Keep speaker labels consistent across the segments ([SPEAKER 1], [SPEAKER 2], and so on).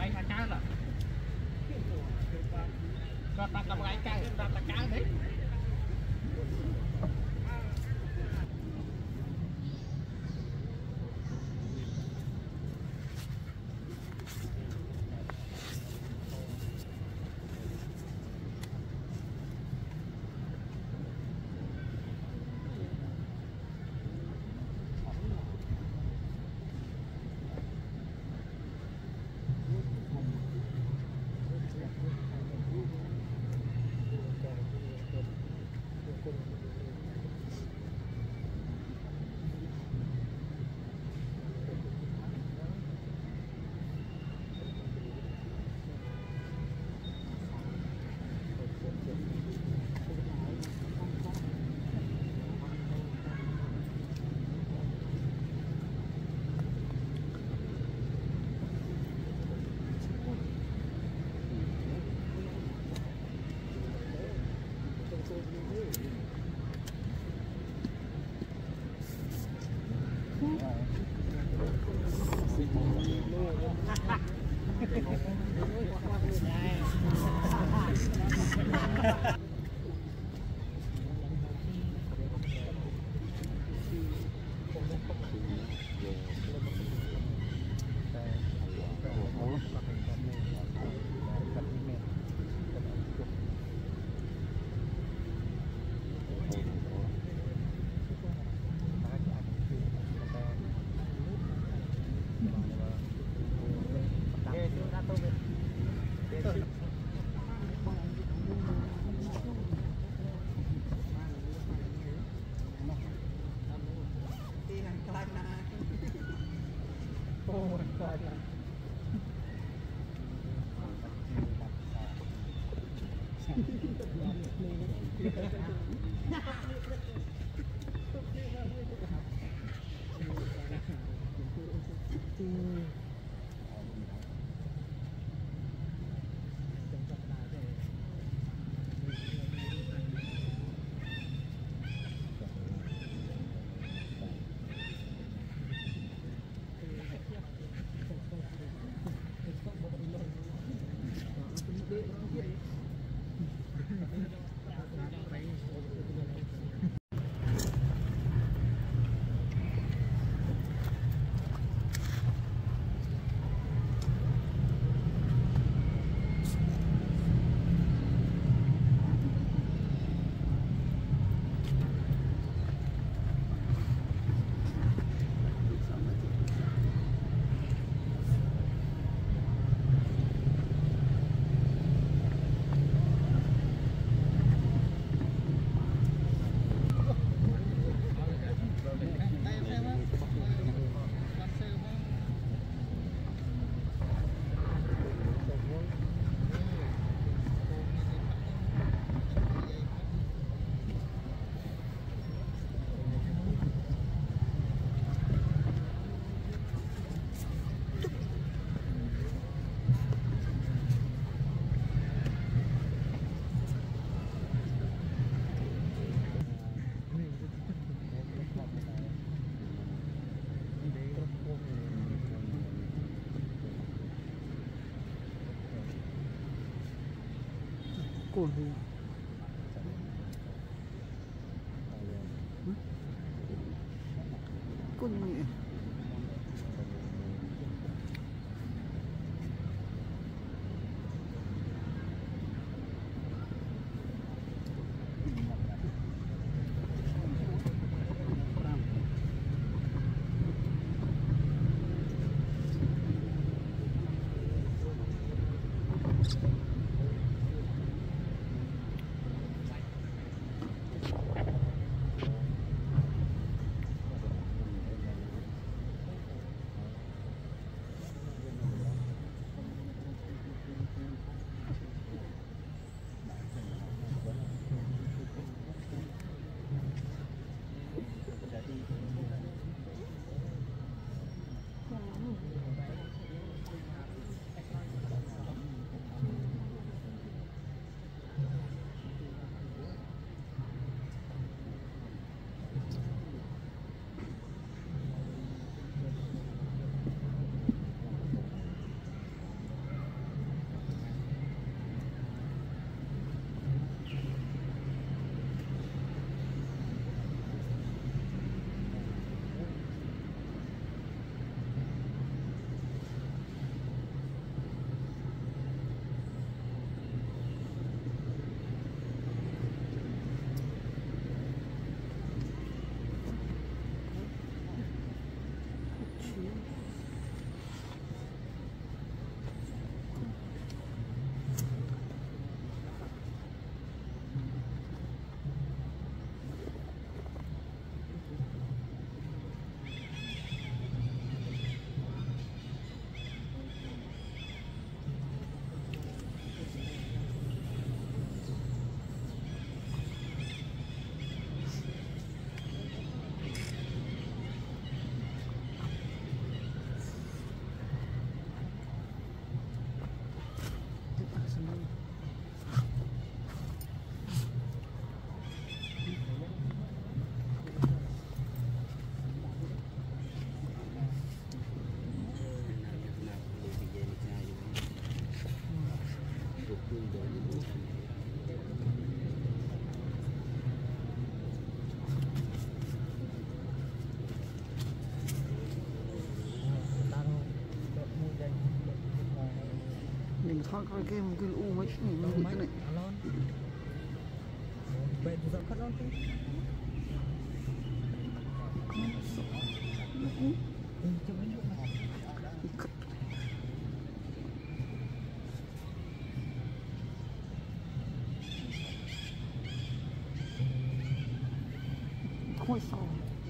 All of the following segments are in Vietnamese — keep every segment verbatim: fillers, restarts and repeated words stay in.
[SPEAKER 1] bay hai cá rồi có ta cầm cái cá ta ta cá đấy
[SPEAKER 2] Cool. Cool nhỉ. mình thôi coi cái cái u mấy cái này này
[SPEAKER 1] Bên tôi cắt lon tí.
[SPEAKER 2] Thôi sao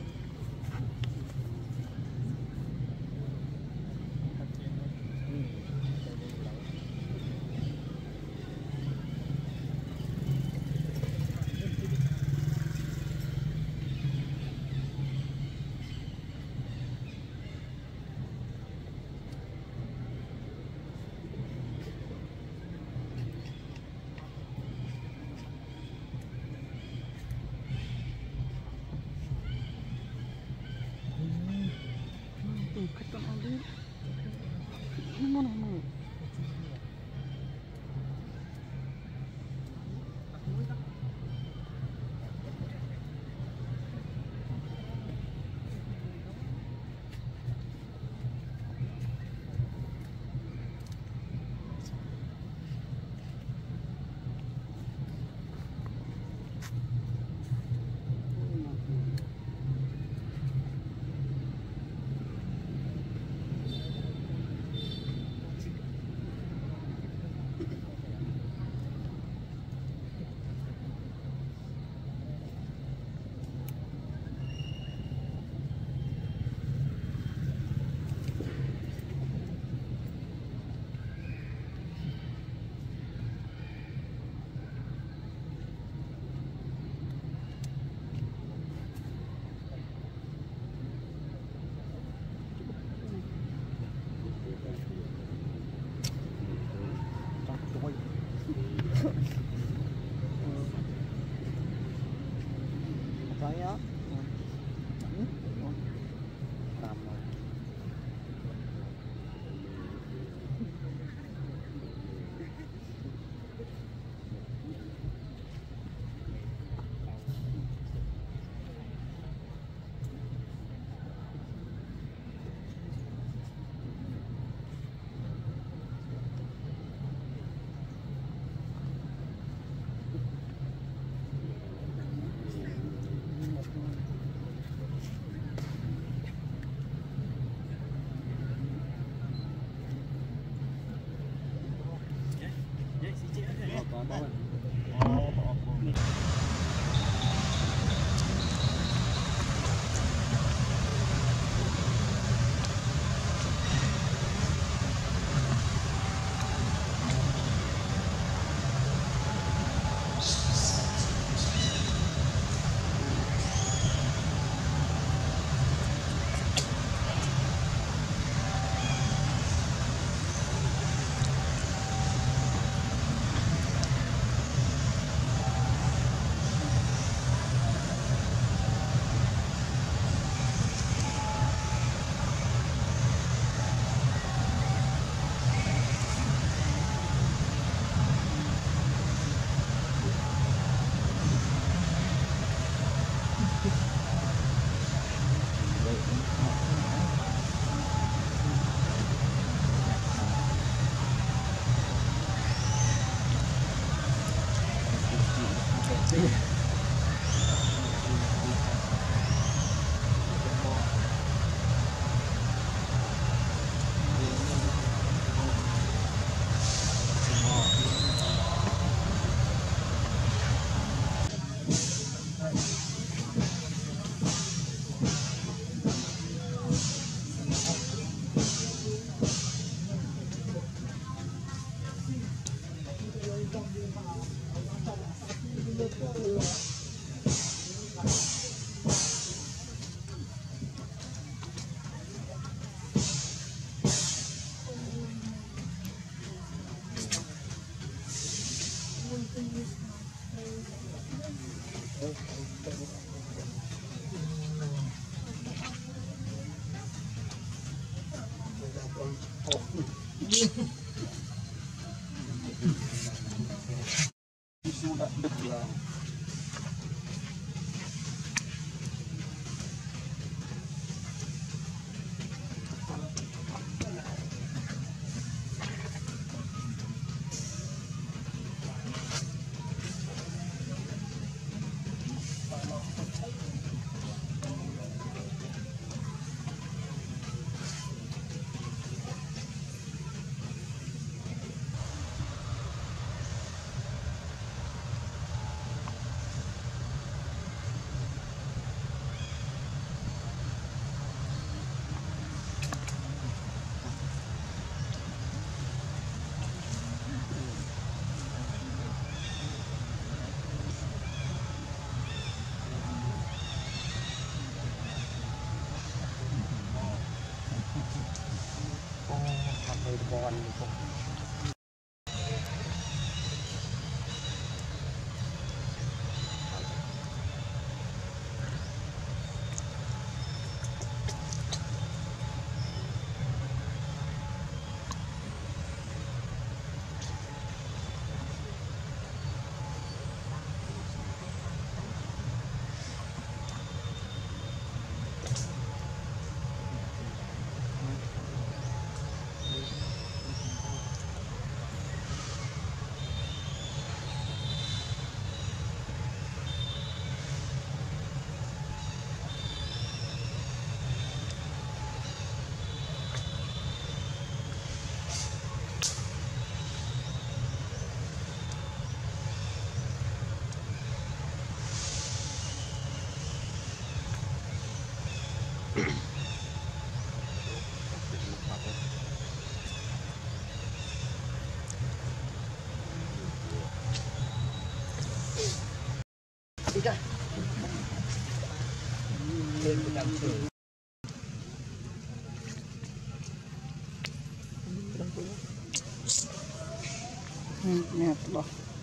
[SPEAKER 2] cắt con ăn đi ngon ngon phải á tạm rồi sudah dekat. còn nè bỏ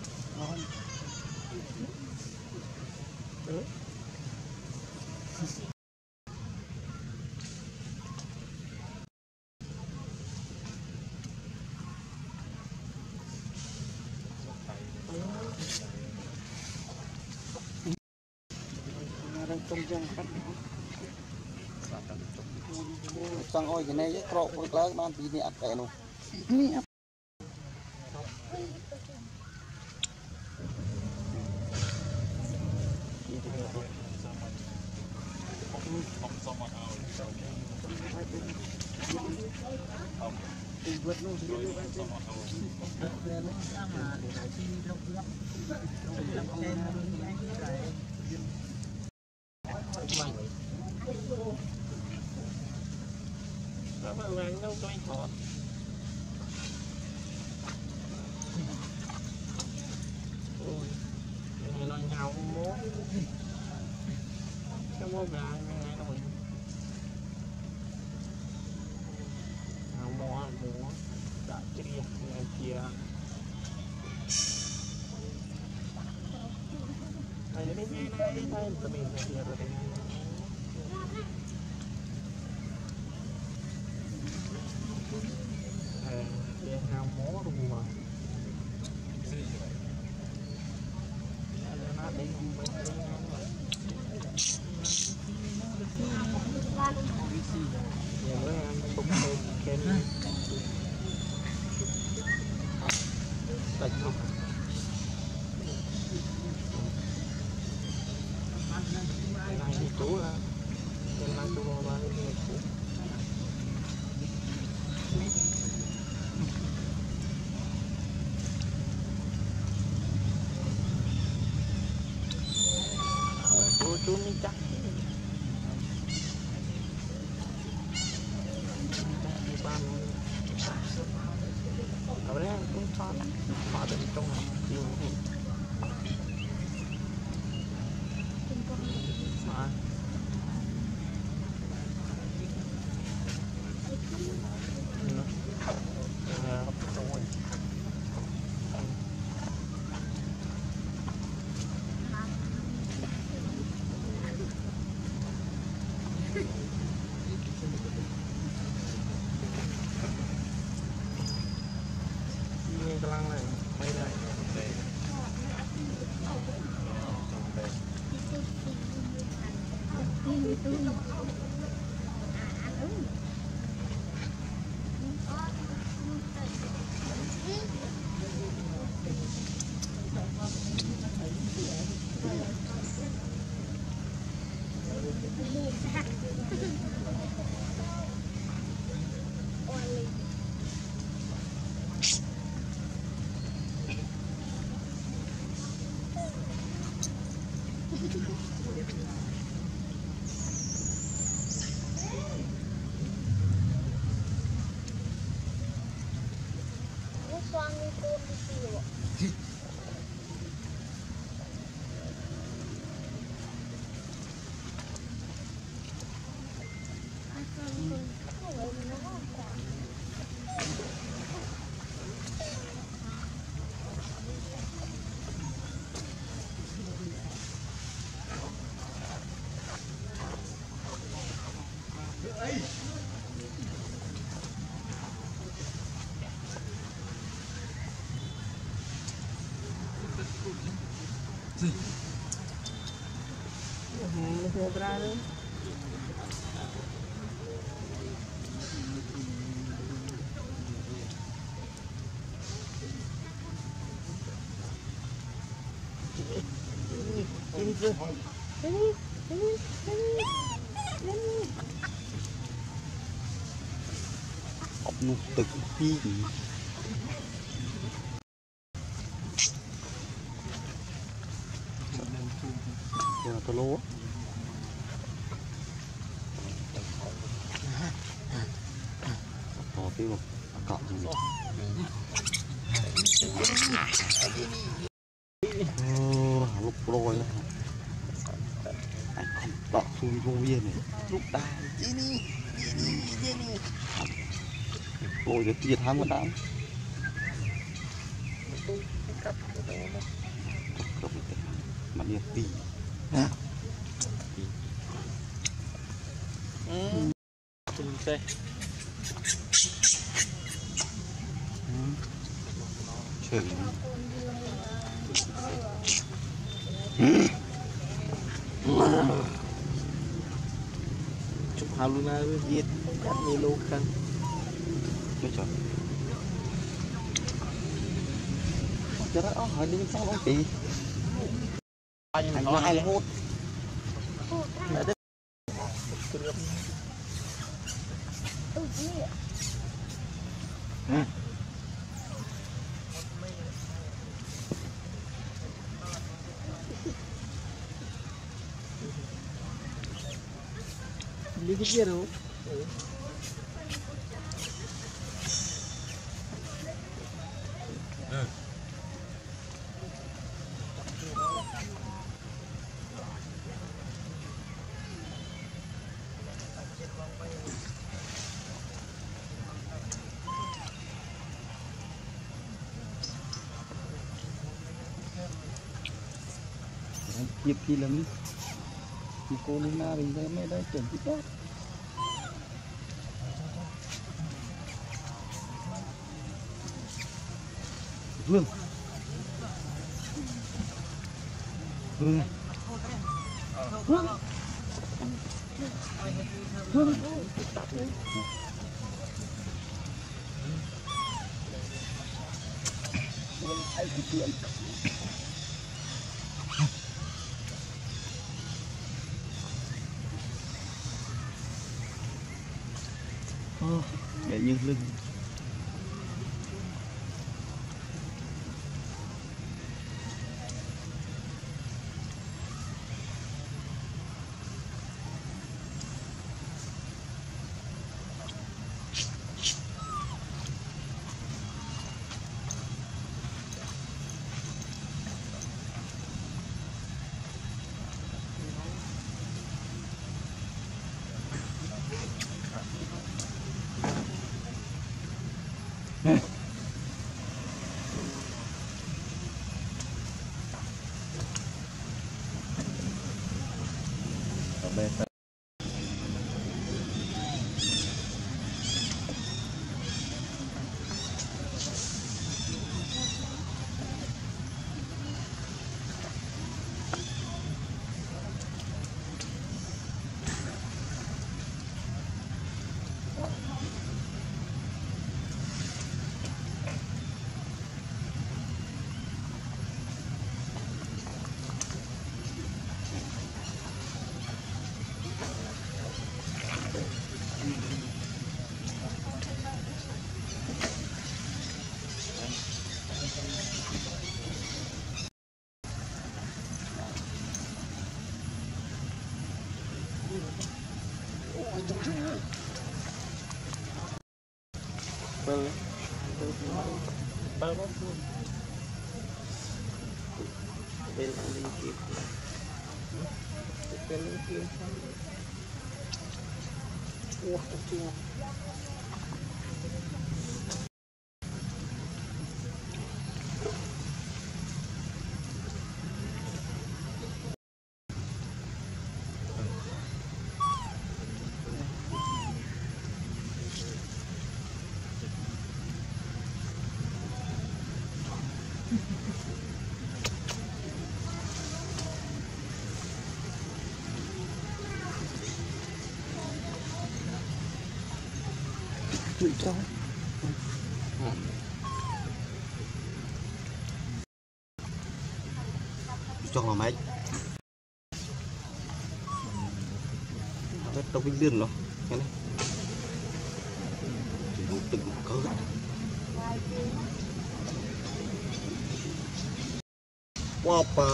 [SPEAKER 2] trong dân cắt sang ôi cái này cọ một lá ban tí nhẹ cái nó nhẹ
[SPEAKER 1] vàng đâu cho anh thọt ôi này nó nhau mố cái mố vàng này đâu nhau mố mố đã chia này chia này đến đây này đây này tụi mình chia rồi đây để hao mố luôn mà nó đi giờ mới ăn cũng thêm kem tạch luôn cái này thì chú là cái này chú lo ba cái chú chú mới chắc ở đây cũng cho họ đến trong nhiều mà cái lăng này quay lại Nó ra đấy.
[SPEAKER 2] ốc nút tự phi là tôi lố to cái một cọp gì lúc rồi anh không đọc xui vô viên này lúc ta đi đi đi đi đi rồi được tiệt ham con đám mà đi tì
[SPEAKER 1] Cùng xe
[SPEAKER 2] chừng
[SPEAKER 1] chụp hào luôn na viết cắt mi lô khăn
[SPEAKER 2] chưa chờ cho đó hỏi đi sao không chị anh lại là hút
[SPEAKER 1] đi cái kia đâu
[SPEAKER 2] kịp kỳ lắm thì cô lên na thì đây mấy đây chuẩn bị tốt vương vương vương vương ai kịp chuyện để như lưng beta
[SPEAKER 1] bơ bơ bơ bên anh đi kịp bên anh kịp ủa chua
[SPEAKER 2] chuỗi cho cho là mấy tao vinh điên rồi cái này chỉ một từng cỡ wow pa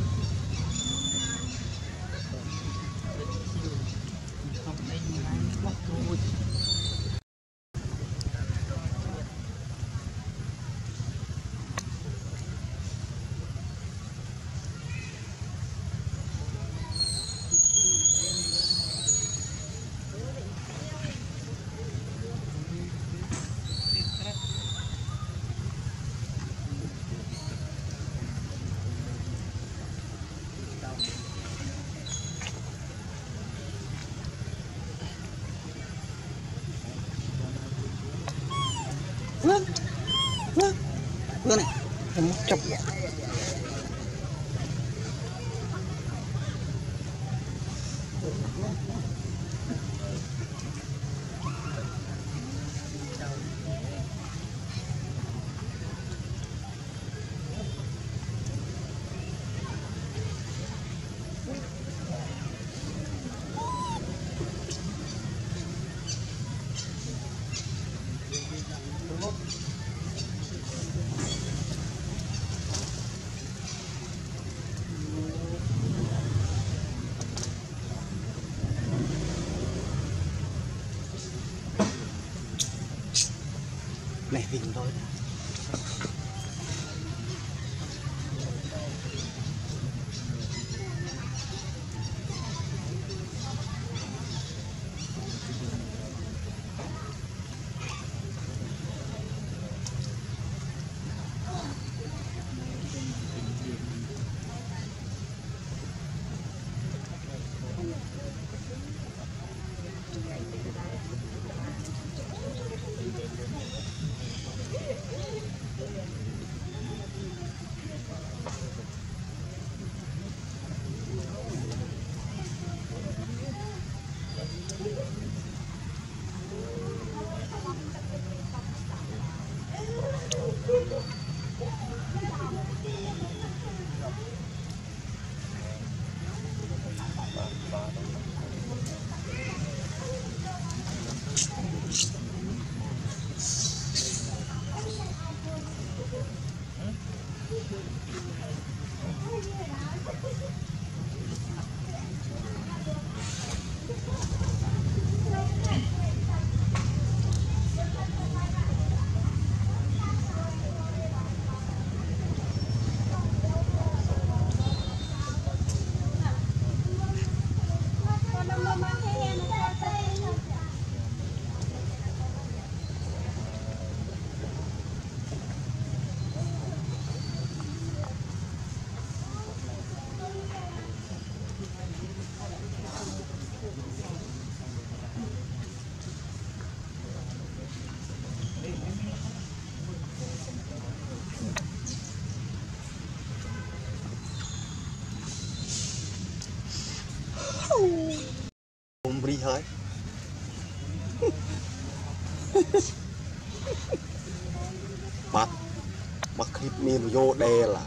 [SPEAKER 2] vâng vâng vâng này em chọc này tìm thôi ôm đi hơi mặt mặt clip miền vô đè là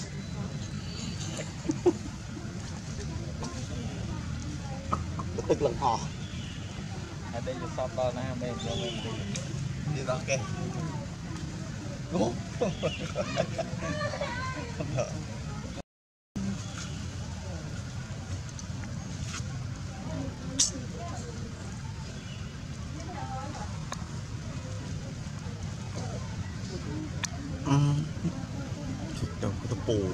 [SPEAKER 2] tức lần họ
[SPEAKER 1] ở đây là sao to na bên cho mình đi
[SPEAKER 2] đi ra kìa đúng không thở đâu có tập bù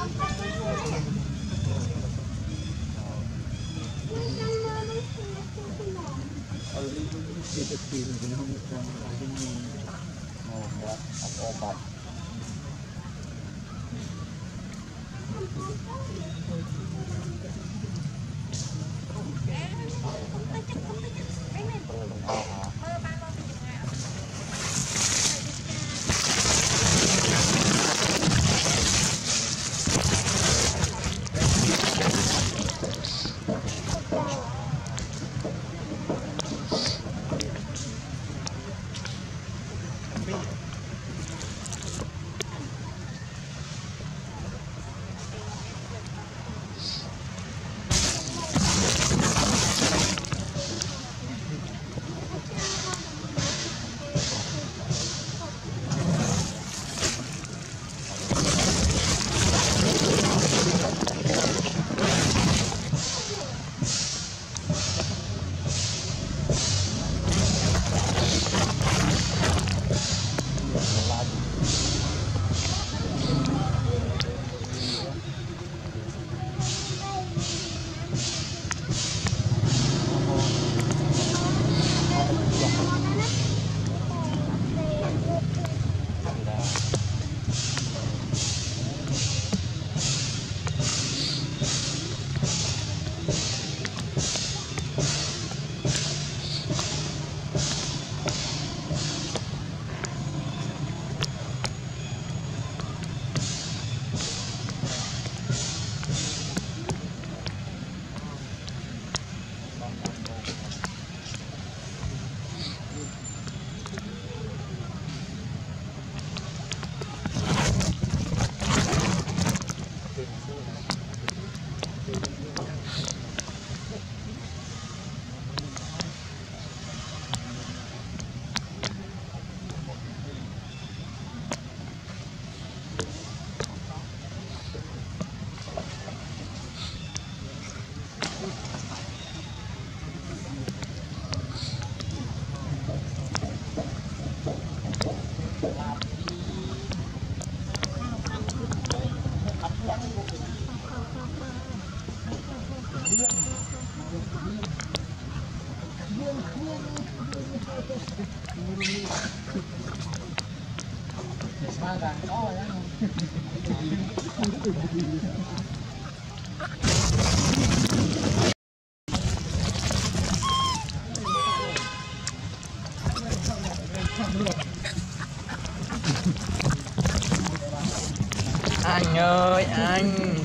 [SPEAKER 1] Anh ơi anh.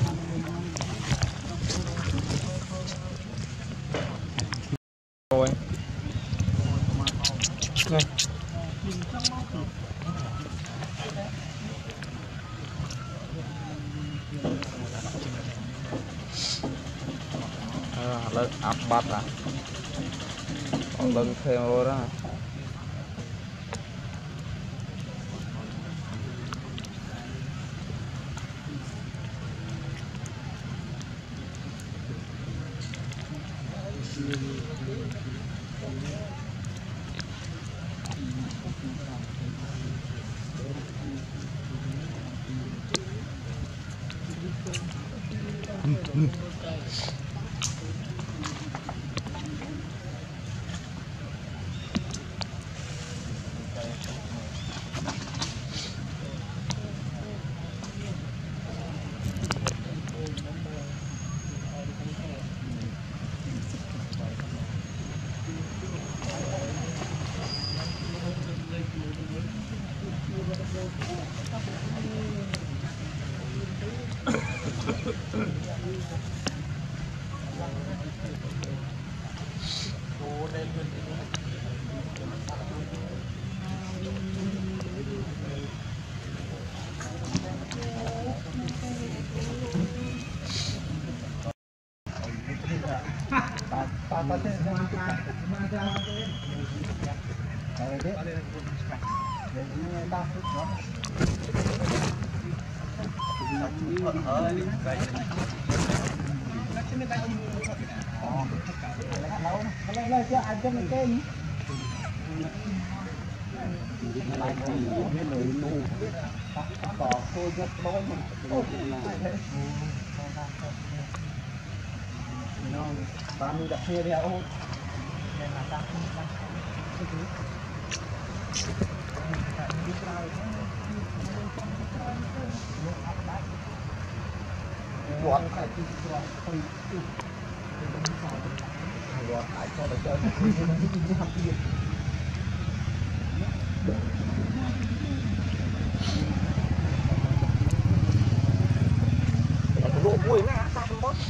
[SPEAKER 1] Rồi. Này. À, lên áp bắt à. Còn lên thêm rồi đó. lại thì biết lời nu cỏ thôi rất đôi mà nó bán đặt kia đeo nên là ta không ta cái thứ bọn phải đi qua không bọn phải cho được chơi nó đi học gì lộ vui nè sao không bớt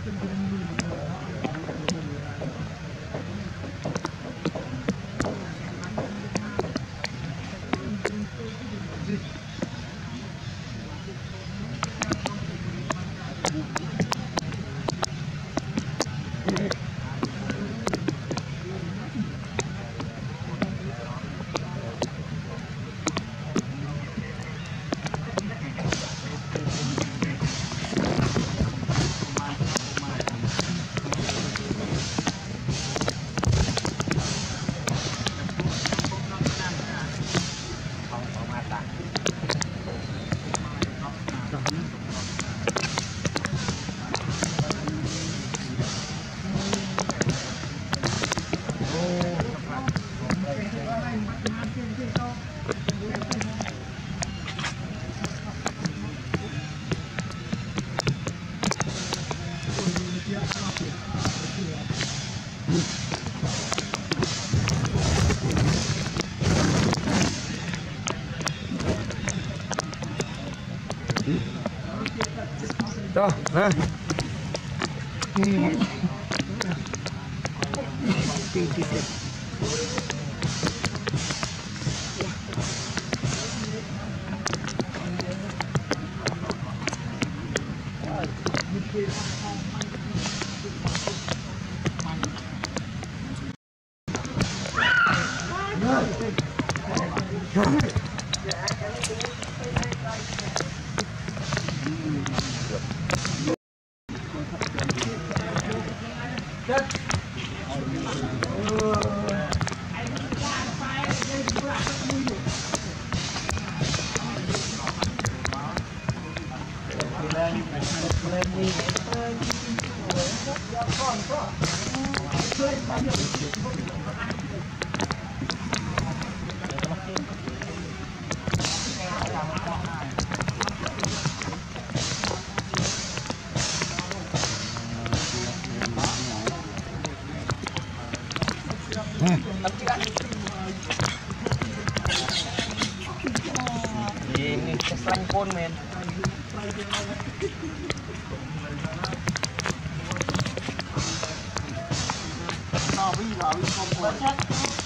[SPEAKER 2] Đó, nè.
[SPEAKER 1] Ini kesan pun men. Nó ví vào ví không có chất.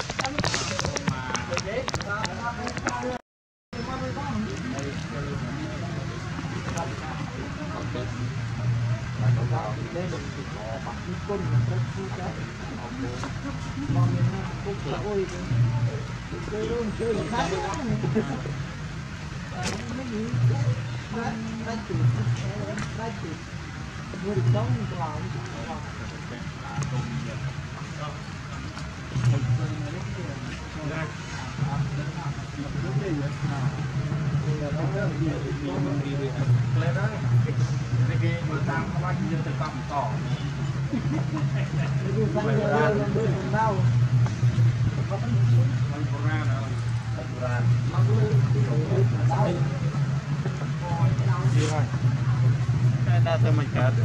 [SPEAKER 2] Kita sama ikat.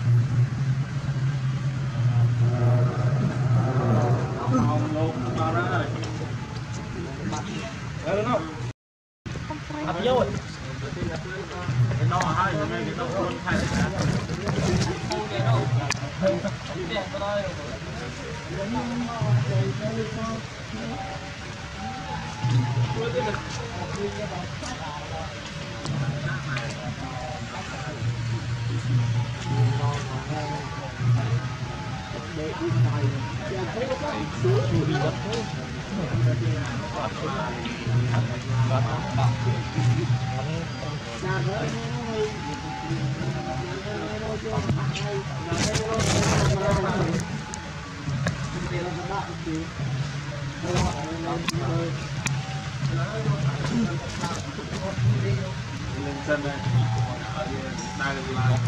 [SPEAKER 2] Ông lột vào ra rồi. Đấy không? Ập vô. Cái nó hai cái này nó luôn hai cái. Lên đây. Đây là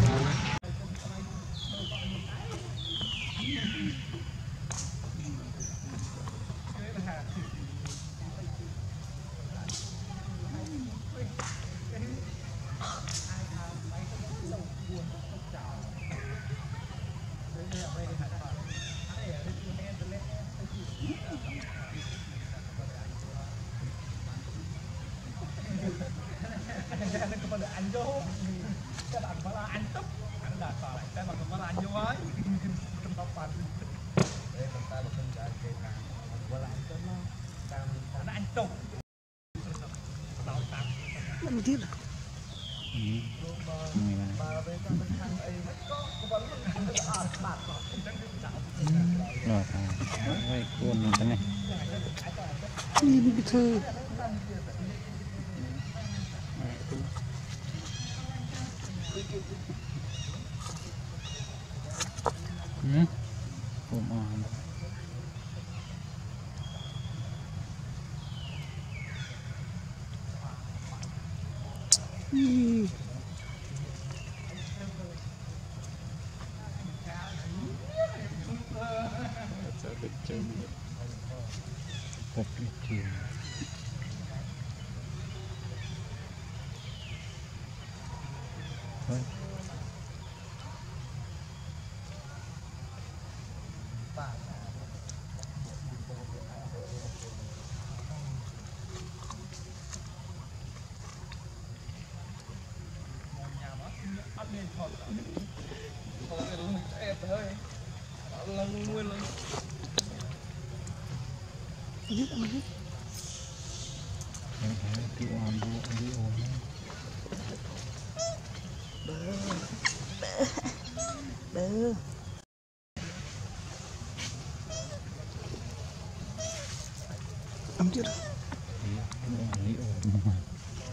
[SPEAKER 2] kepada Anjo, kepada Antuk.
[SPEAKER 1] mà là nhiều ấy trong tóc bàn đây mình ta được phân giải cái nào và lại cho nó càng nó ăn trùng
[SPEAKER 3] làm tiếp
[SPEAKER 4] rồi đây cuốn cái này
[SPEAKER 3] đi bị thư
[SPEAKER 4] ừ cuốn on cột chìm thôi
[SPEAKER 3] giết ăn giết
[SPEAKER 4] kiểu ăn bố đi ổn
[SPEAKER 3] đỡ ăn chết
[SPEAKER 4] đi ổn mà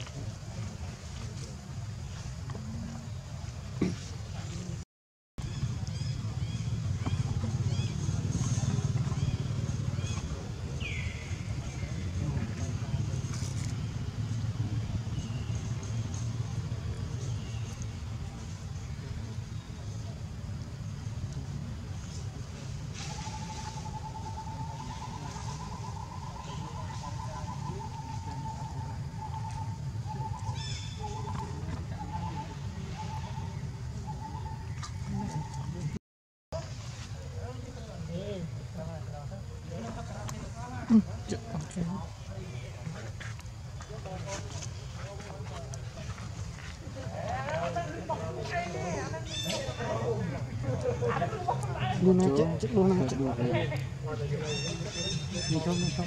[SPEAKER 3] luôn nó chết chết luôn nó chết mình không mình không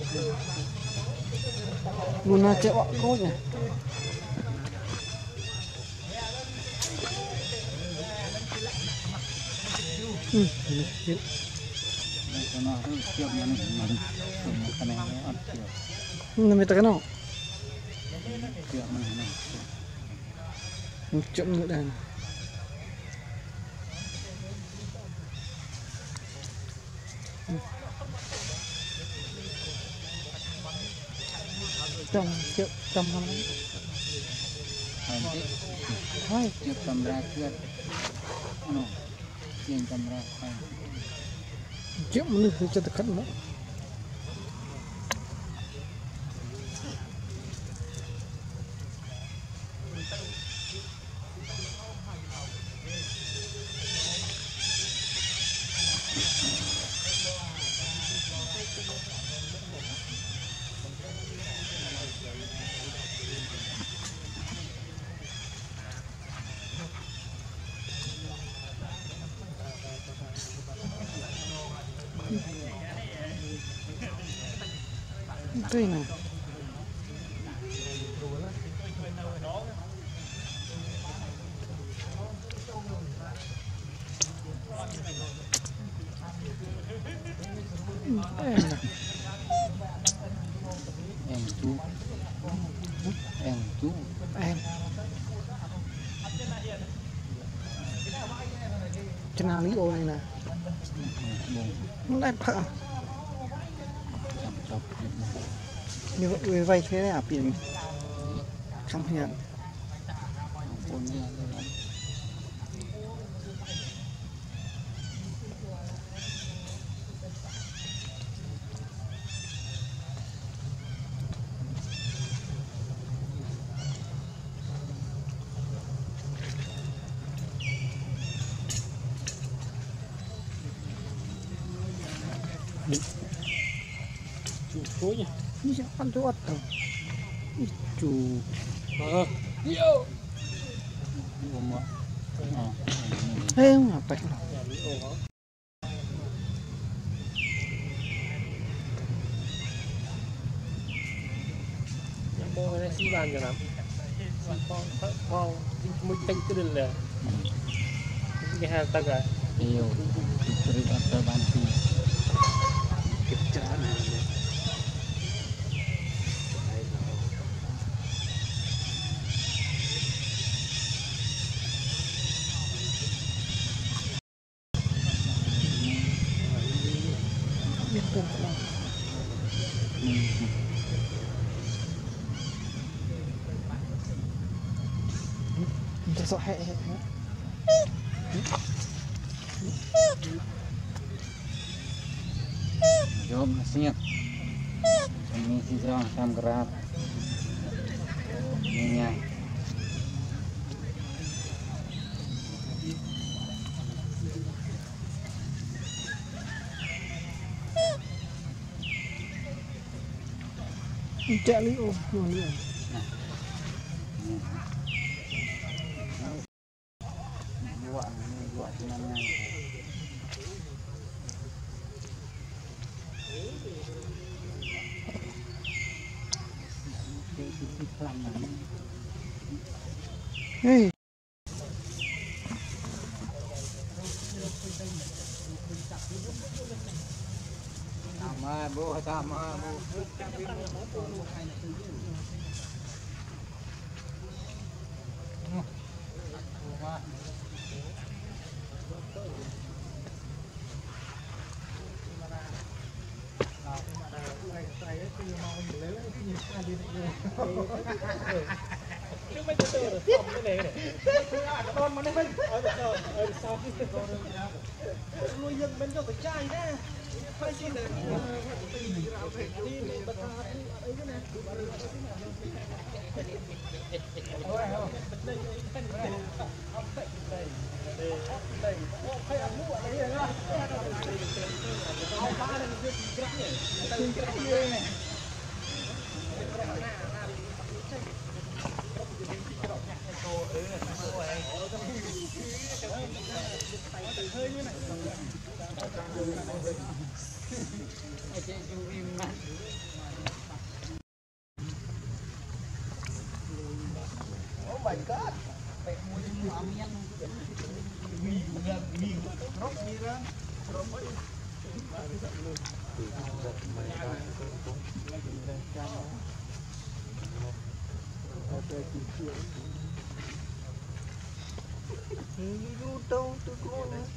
[SPEAKER 3] luôn nó chết bọ cốt này ừ chết
[SPEAKER 4] cho nó chậm nó mình cái này nó ăn chậm
[SPEAKER 3] nó mới tới cái nào
[SPEAKER 4] chậm nó
[SPEAKER 3] nó chậm nữa đây trong chậm trong không
[SPEAKER 4] thôi chậm cầm ra chưa nó chậm cầm ra
[SPEAKER 3] chậm nữa thì cho thật nữa cái này
[SPEAKER 4] em chú em chú
[SPEAKER 3] em cho nào lý ô này nè nó đẹp hả như vậy vay thế này à biển không hiện
[SPEAKER 4] chú phối nhỉ
[SPEAKER 3] như sẽ ăn chỗ ớt rồi chủ
[SPEAKER 4] ờ yêu mà
[SPEAKER 3] thế không bạch lắm.
[SPEAKER 5] Bố này xí bàn cho lắm. Con con mới tính cái đường là cái hai tầng rồi.
[SPEAKER 4] Yêu Tri Atau Banti
[SPEAKER 1] Kecah ni.
[SPEAKER 3] Biết không có lòng. Mình sợ hệ hệ hệ.
[SPEAKER 4] Jom siap ini sisa sam gerak ini
[SPEAKER 3] Chạy đi ôm luôn đi.
[SPEAKER 4] buat buat senangnya
[SPEAKER 3] Hey.
[SPEAKER 4] sama bu sama bu
[SPEAKER 5] Chứ mấy cái từ là xong cái này này. Con mà nó bên ở được rồi, ở được sau. Nuôi dân bên cho cái chai đó. Phải xin được. Đi đi bật ra ấy cái này. Phải ăn mua ở đây rồi. Ông ba này mình gerak ni. Từ gerak ni này.
[SPEAKER 1] Oh my god. Pek mu mu amian. Ni bukan ni. Rok ni kan. Rok oi. Lu đâu tôi cô nữa.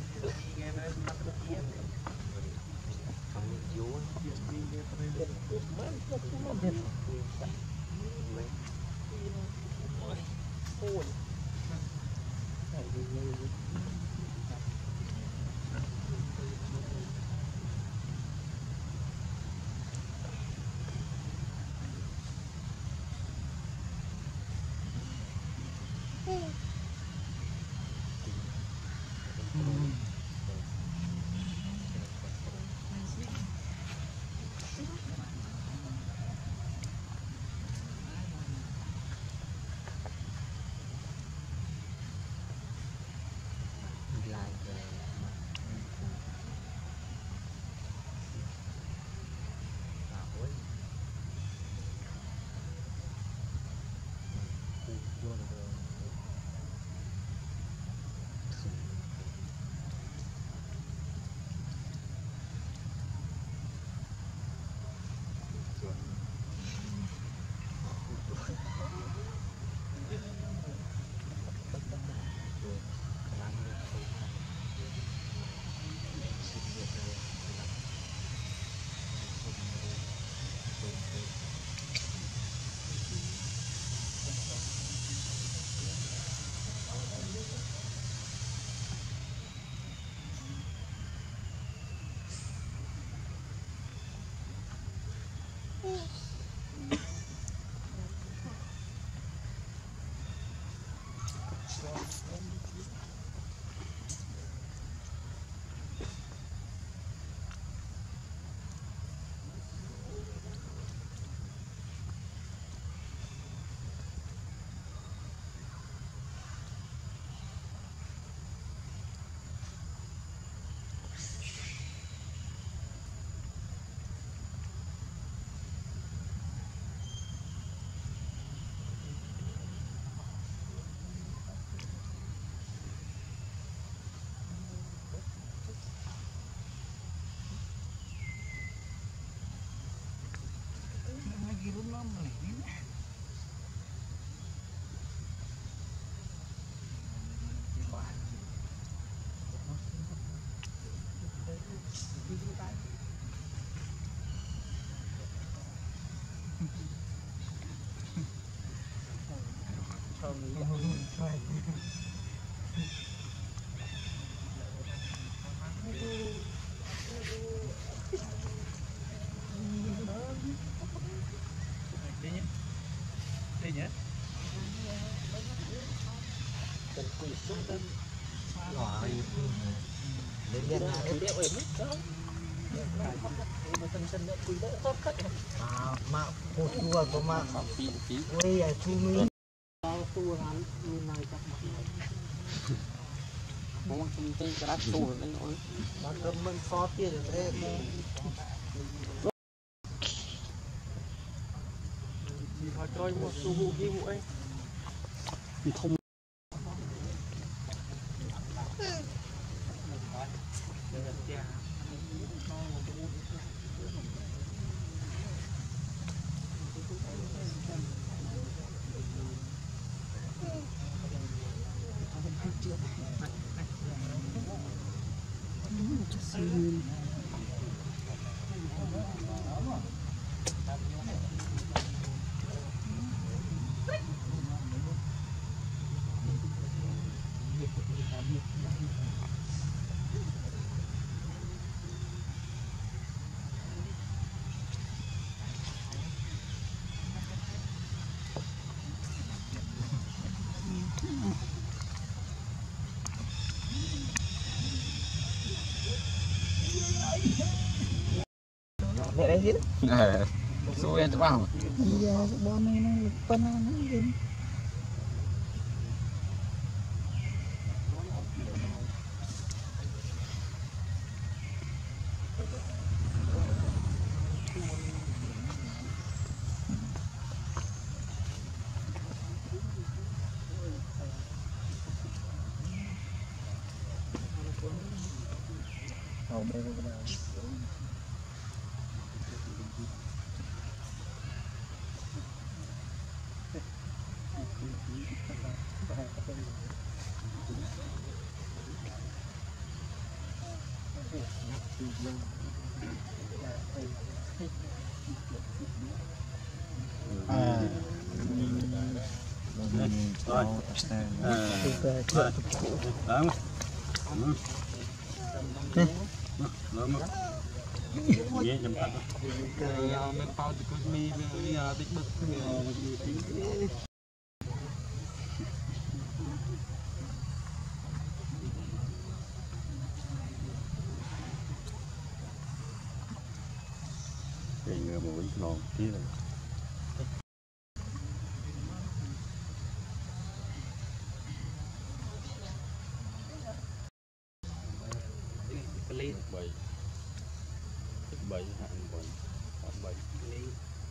[SPEAKER 1] mà một chua có mà ôi à chu mi tu hắn mi này chắc
[SPEAKER 2] Mong chúng tôi cái đắt tù lên rồi.
[SPEAKER 1] mà cơm mình xót tiền rồi thế
[SPEAKER 5] họ chơi một số vụ gì vụ ấy
[SPEAKER 2] Thông
[SPEAKER 1] mẹ đấy chứ
[SPEAKER 4] Số em cho bao.
[SPEAKER 3] Iya, bon ini panan ini. Oh, baby,
[SPEAKER 2] Nghe chấm tắt.
[SPEAKER 5] nó bao thì có mi tích bực
[SPEAKER 2] Để người mà vẫn non tí rồi.
[SPEAKER 5] lên
[SPEAKER 2] Bảy bảy hạng bảy bảy
[SPEAKER 5] lên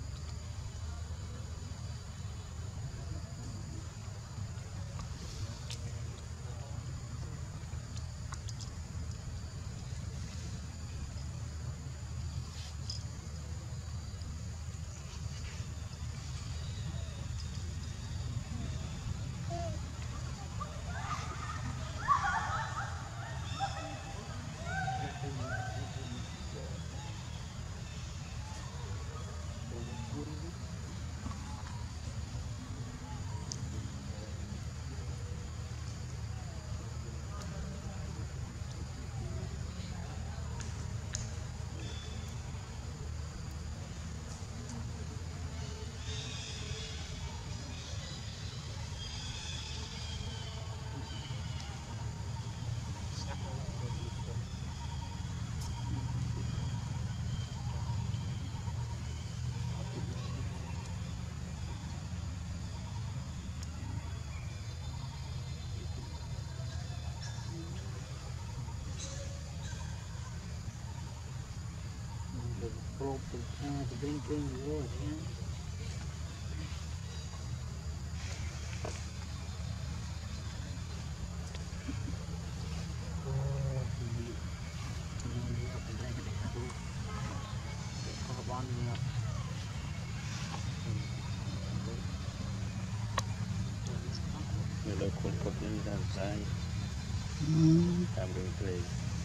[SPEAKER 1] pro từ ha từ bên bên rồi nhá con
[SPEAKER 2] คนกดยังทำซ้ายตามเรื่องตัวเอง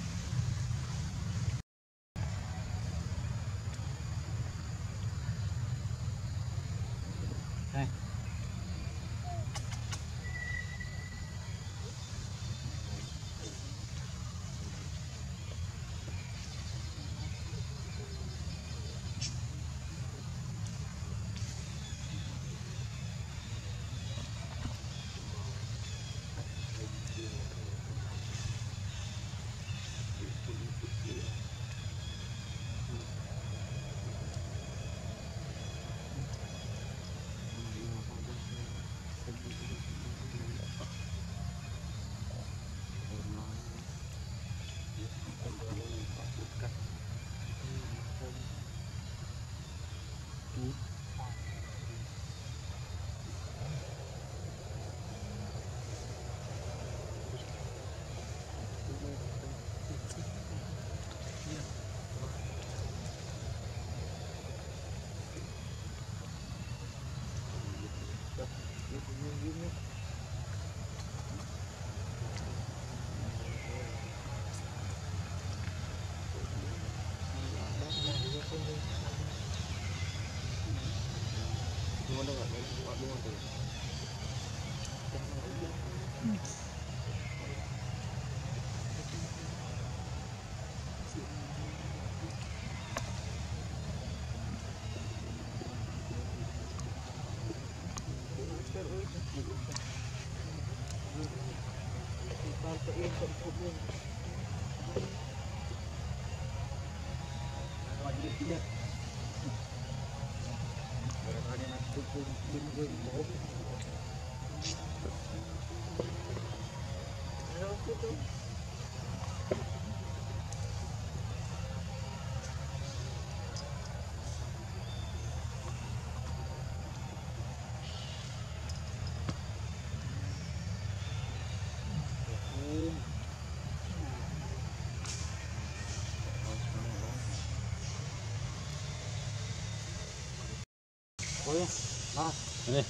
[SPEAKER 2] นี่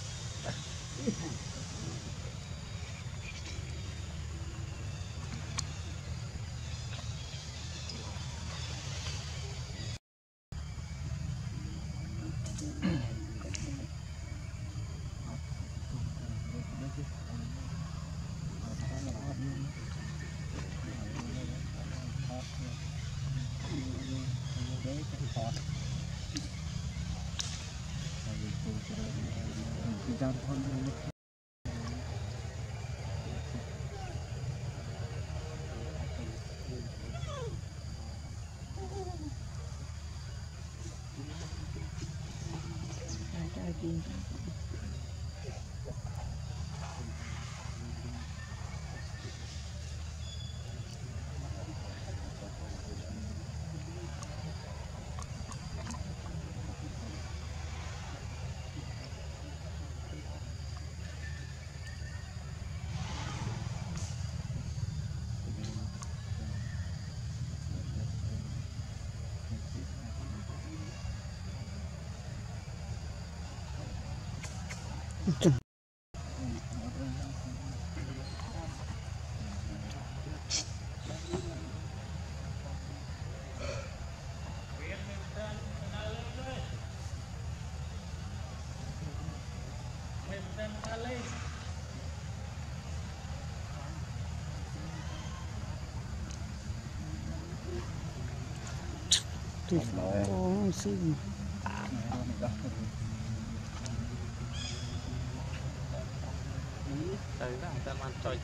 [SPEAKER 3] Oh, sih.
[SPEAKER 2] tới đó ta ăn chơi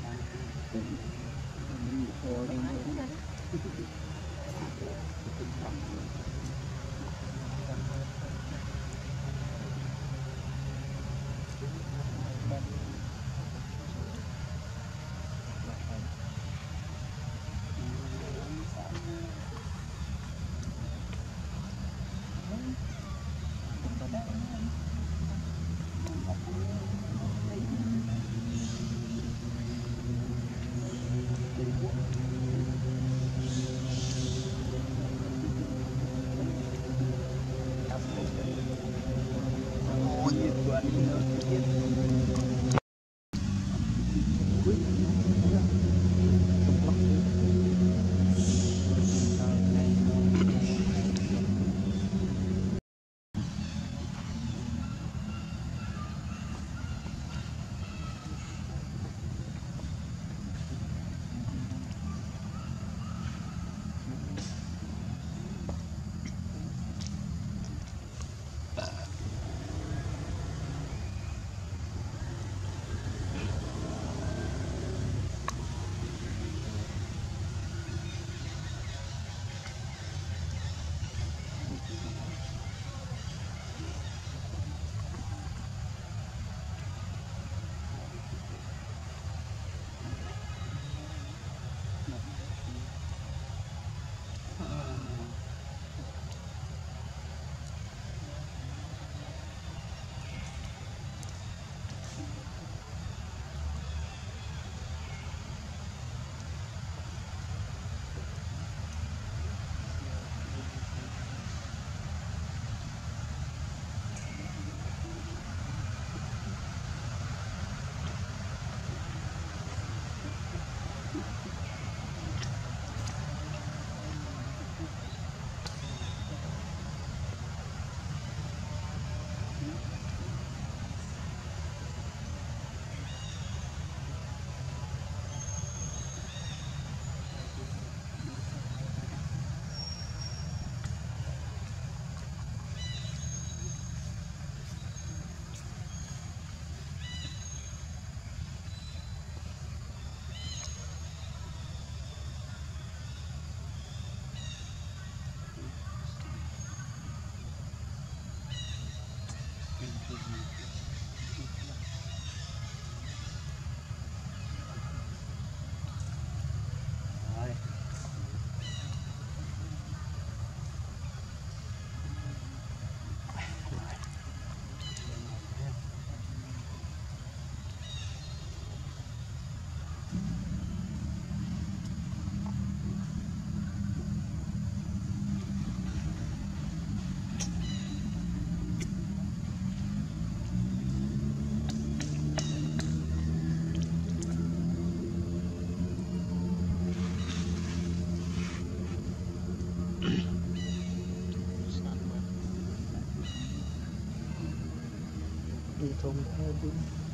[SPEAKER 3] đi thùng theo đi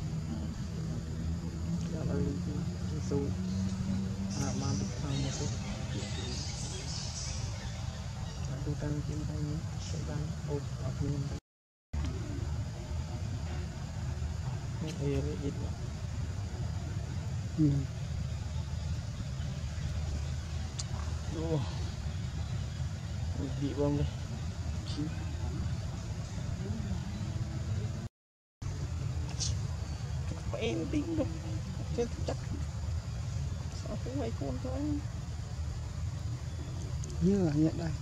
[SPEAKER 3] cho nó đi đi xuống à mà bị thằng một số tôi tăng trên tay nhé sẽ tăng ốp ở bên đây là ít ừ ô bị bông đây em tính đâu chết chắc sao không mấy con thôi như là nhận đây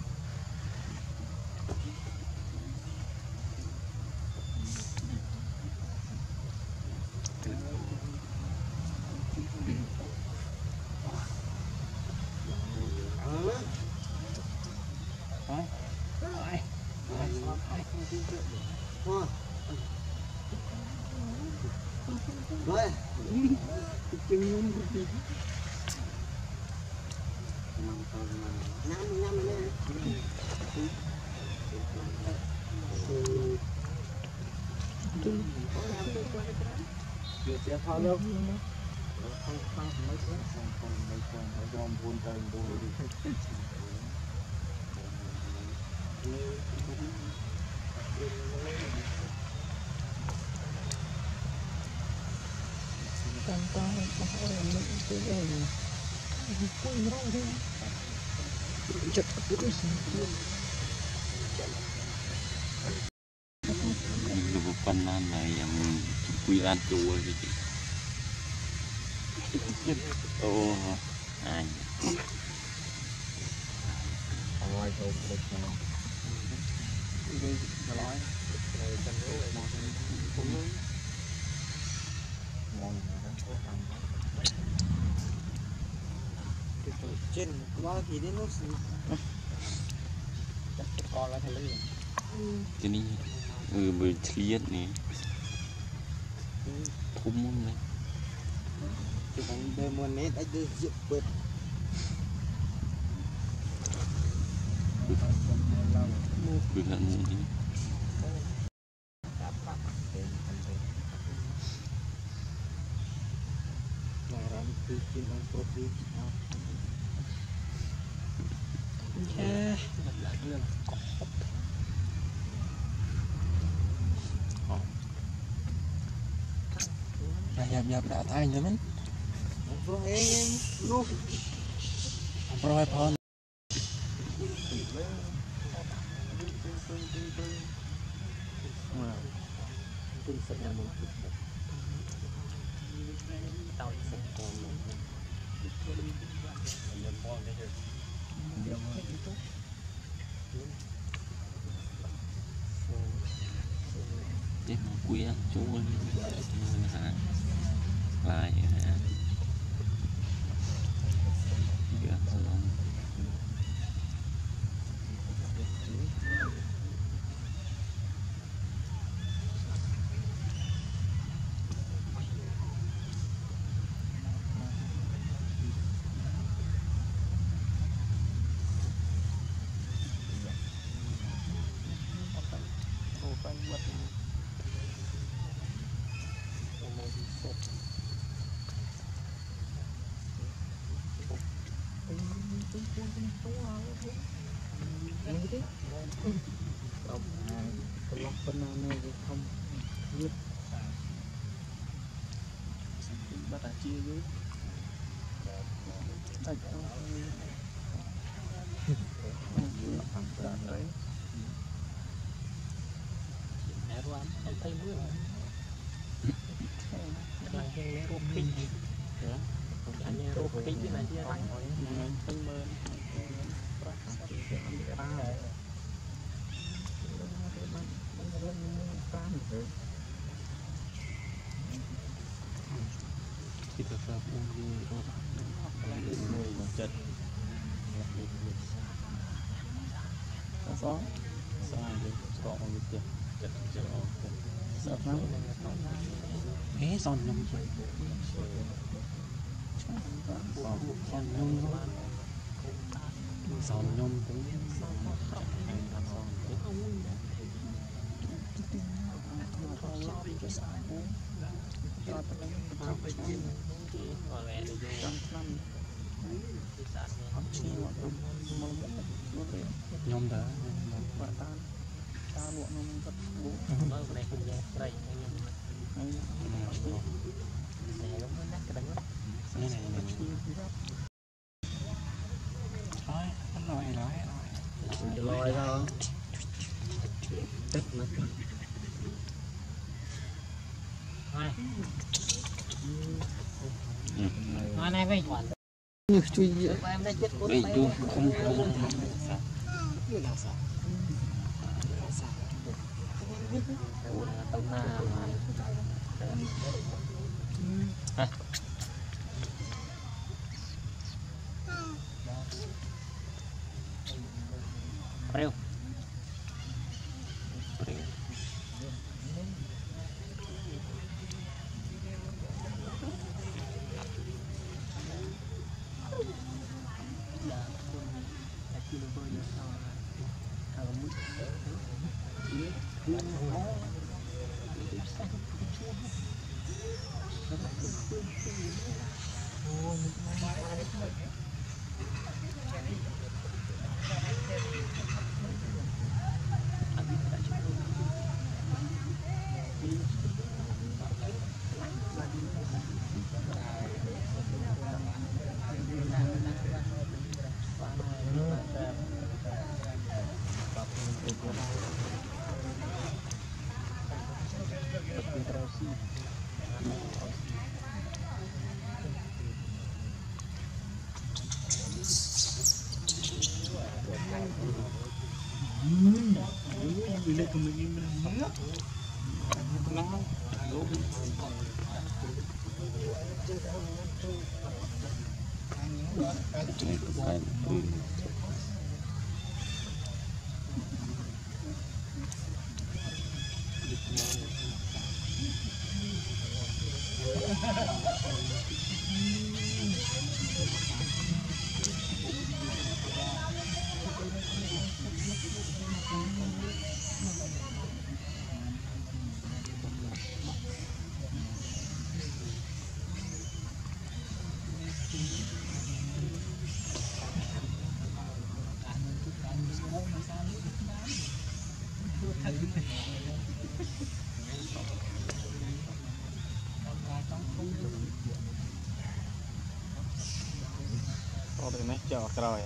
[SPEAKER 1] rồi
[SPEAKER 3] chừng luôn
[SPEAKER 1] năm năm nữa
[SPEAKER 3] việc sẽ phá đâu
[SPEAKER 1] không không mấy cái không không mấy con phải dòm buồn trời buồn đi
[SPEAKER 3] tăng cao có phải mình cái này quên rau thế chật cũng
[SPEAKER 2] Lu bukan mana yang kuiran tua gitu. Oh, anh.
[SPEAKER 1] Rồi thôi được rồi.
[SPEAKER 3] Đi nói.
[SPEAKER 1] Rồi chân lỗ lại một cũng ngon trên qua thì đến lúc con lại thấy
[SPEAKER 2] Cái này ừ bởi thiệt nè. Không muốn đấy.
[SPEAKER 1] thì còn đây một nét anh đưa dịp bớt
[SPEAKER 2] Cứ hận muốn đi.
[SPEAKER 3] Yeah. Nah, nhập nhập đã tay rồi mình.
[SPEAKER 1] rồi em luôn
[SPEAKER 3] Rồi phone.
[SPEAKER 1] tinh神là một tao sẽ còn
[SPEAKER 2] Chứ mà quý ăn chú hả lại hả kìa xong
[SPEAKER 3] Cái lọc bên này thì không biết bắt ta chia dưới tay không đấy
[SPEAKER 5] mẹ của anh không thấy mưa lại nghe rô kinh anh nghe rô kinh cái này chứ anh thấy mưa
[SPEAKER 2] khi tập ra uống gì đó mùi mà chật
[SPEAKER 3] gió
[SPEAKER 2] sai đi có một cái chật chật
[SPEAKER 3] sợ lắm
[SPEAKER 2] thế giòn nhung rồi giòn nhung rồi giòn nhung cũng giòn nhóm đó này này thôi nó lòi lòi
[SPEAKER 1] lòi ra tích nữa
[SPEAKER 4] Hoa này vậy.
[SPEAKER 3] như chui
[SPEAKER 4] Em đây chết
[SPEAKER 2] đây chú không không
[SPEAKER 4] tao na mà. Rêu.
[SPEAKER 2] cho rồi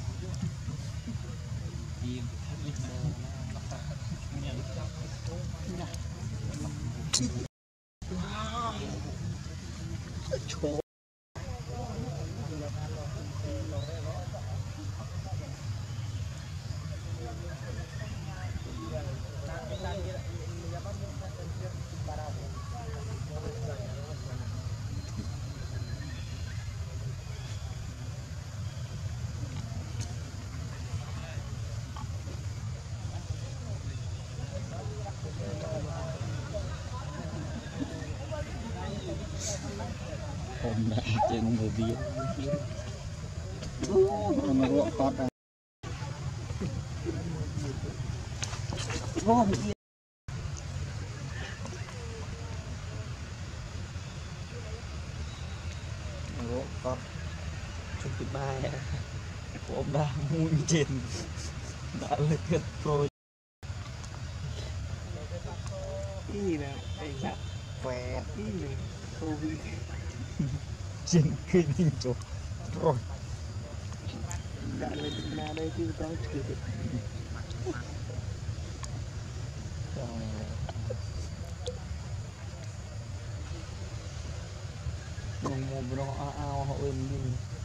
[SPEAKER 2] hôm nay trên người bia mà gọi con à vô bị gọi con chụp cái bài hôm đang mũi trên đã lực hết rồi ý là cái giặc khỏe ý là covid trên cái hình chỗ rồi đã lên ra đây chứ có chưa được còn một bro ao ao họ êm đi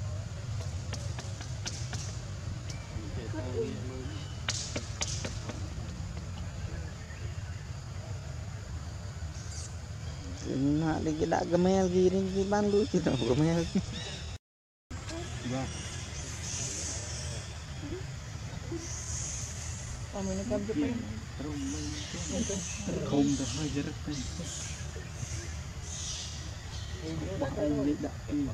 [SPEAKER 2] nah đi cái đã gamel gì đi cái ban lúa chứ đâu gamel
[SPEAKER 3] Kami nak kerja pun.
[SPEAKER 2] không được hơi rất tinh bắt anh biết đã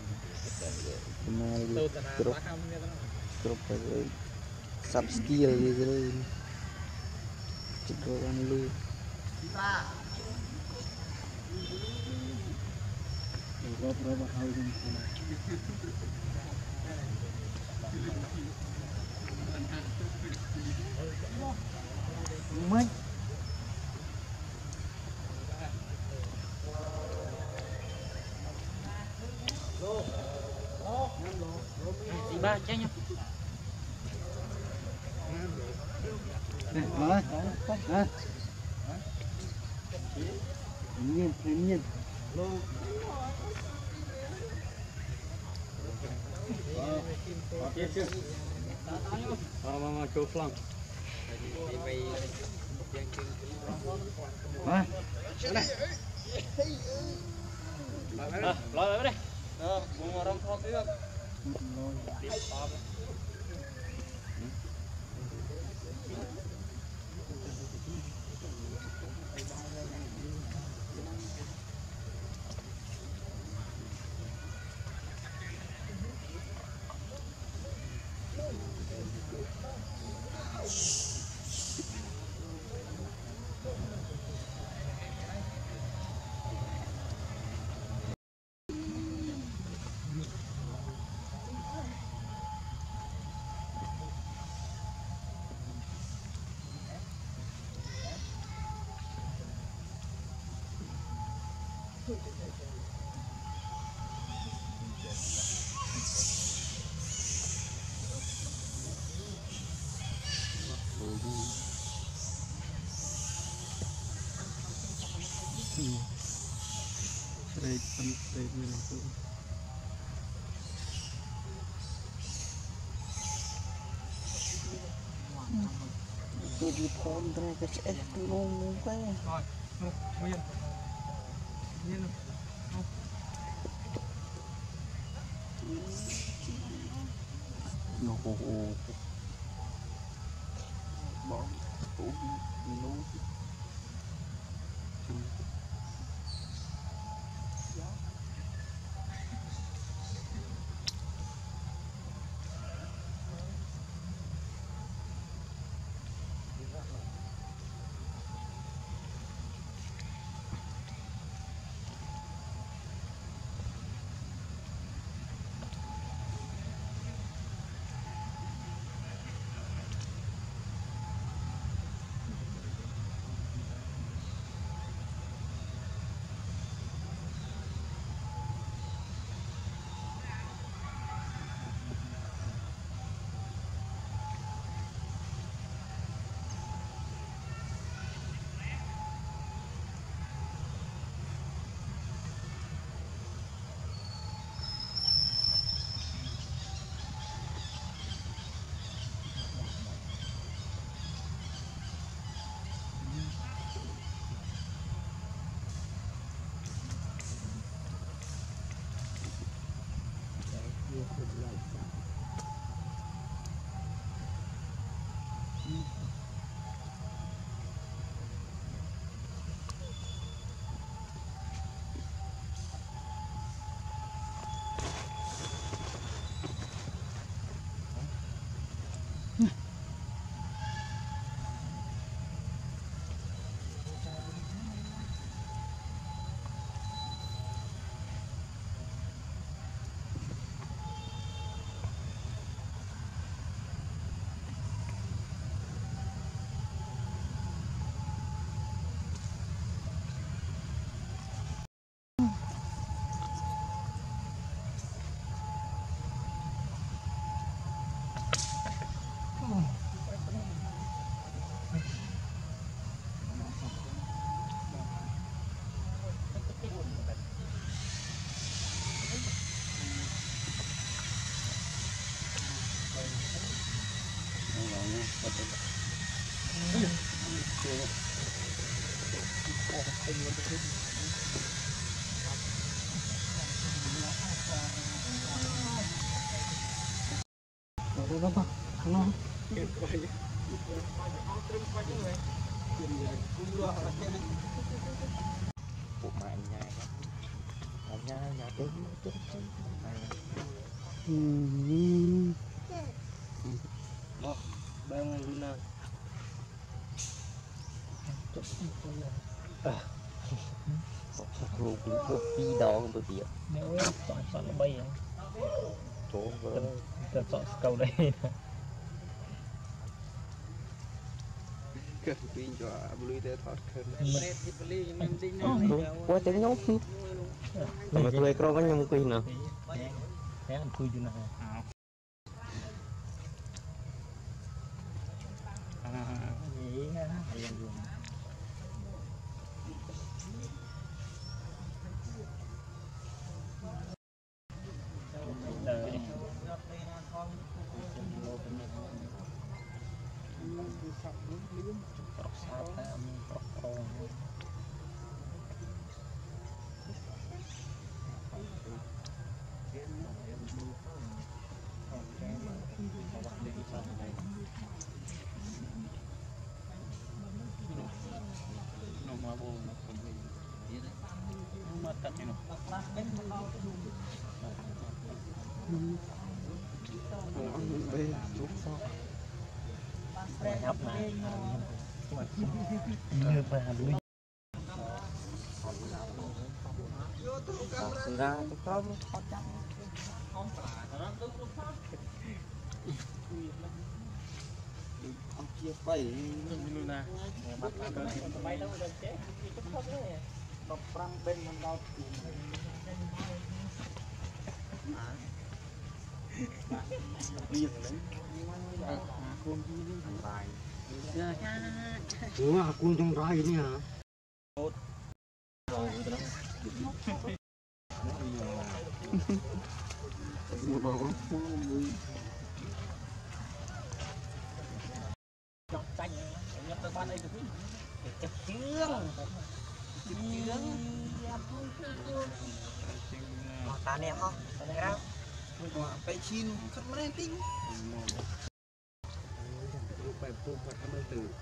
[SPEAKER 2] gamel crop crop rồi sub skill gì rồi chỉ có ban lúa
[SPEAKER 1] ra
[SPEAKER 2] Rob rob hao dum. Mấy
[SPEAKER 4] Chị ba chắc nhá.
[SPEAKER 2] này rồi hả nhìn nhìn
[SPEAKER 3] Mà mà chỗ phăng.
[SPEAKER 2] hả
[SPEAKER 3] Lôi đây.
[SPEAKER 5] Ờ, muốn orang thọ tiếp.
[SPEAKER 2] đây tâm đây mình cũng tôi đi phone ra cái chết tôi nôn muốn cái
[SPEAKER 5] Rồi, nụ, nguyên. Nhiên nụ.
[SPEAKER 2] nó hồ hồ bỏ tủ nấu đó đó đó nó
[SPEAKER 3] Bộ mạng nhà. Nhà nhà tới chết.
[SPEAKER 2] ừ
[SPEAKER 5] Đó, bao ngày hôm nay.
[SPEAKER 2] Hãy subscribe cho kênh Ghiền Mì Gõ để không bỏ lỡ
[SPEAKER 3] Cô cũng có phi đó tôi biết
[SPEAKER 5] nếu chọn chọn là bay
[SPEAKER 3] chỗ
[SPEAKER 5] cần chọn câu đây
[SPEAKER 2] cần pin cho bului để thoát cơn
[SPEAKER 3] quá tiếng nhóc mà tôi có cái nhông quỳ nào
[SPEAKER 5] thế ăn cùi nào vậy ha đời
[SPEAKER 2] bê chút sao
[SPEAKER 5] nhóc này như bà lui
[SPEAKER 3] ra tôi có
[SPEAKER 2] ông chia bảy
[SPEAKER 5] luôn nè bay đâu được chứ
[SPEAKER 1] đọc răng bên làm đau
[SPEAKER 2] điên đấy
[SPEAKER 1] bài
[SPEAKER 3] đúng là cuốn trong rai đấy hả
[SPEAKER 2] một bầu
[SPEAKER 5] chọc xanh nhập từ ban đây được chọc chương chương
[SPEAKER 1] ta nè không ra phải chín khất mấy tính
[SPEAKER 2] bài phun và tham đơn từ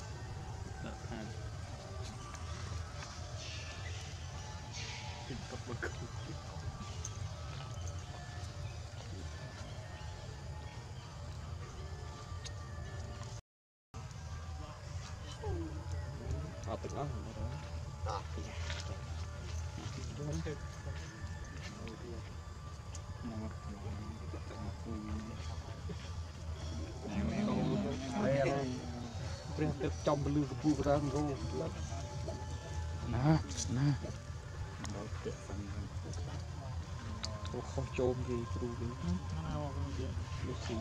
[SPEAKER 2] ở từng đó trong lưng của bùi ra ngô nè nè không trôm gì tôi đi lúc xí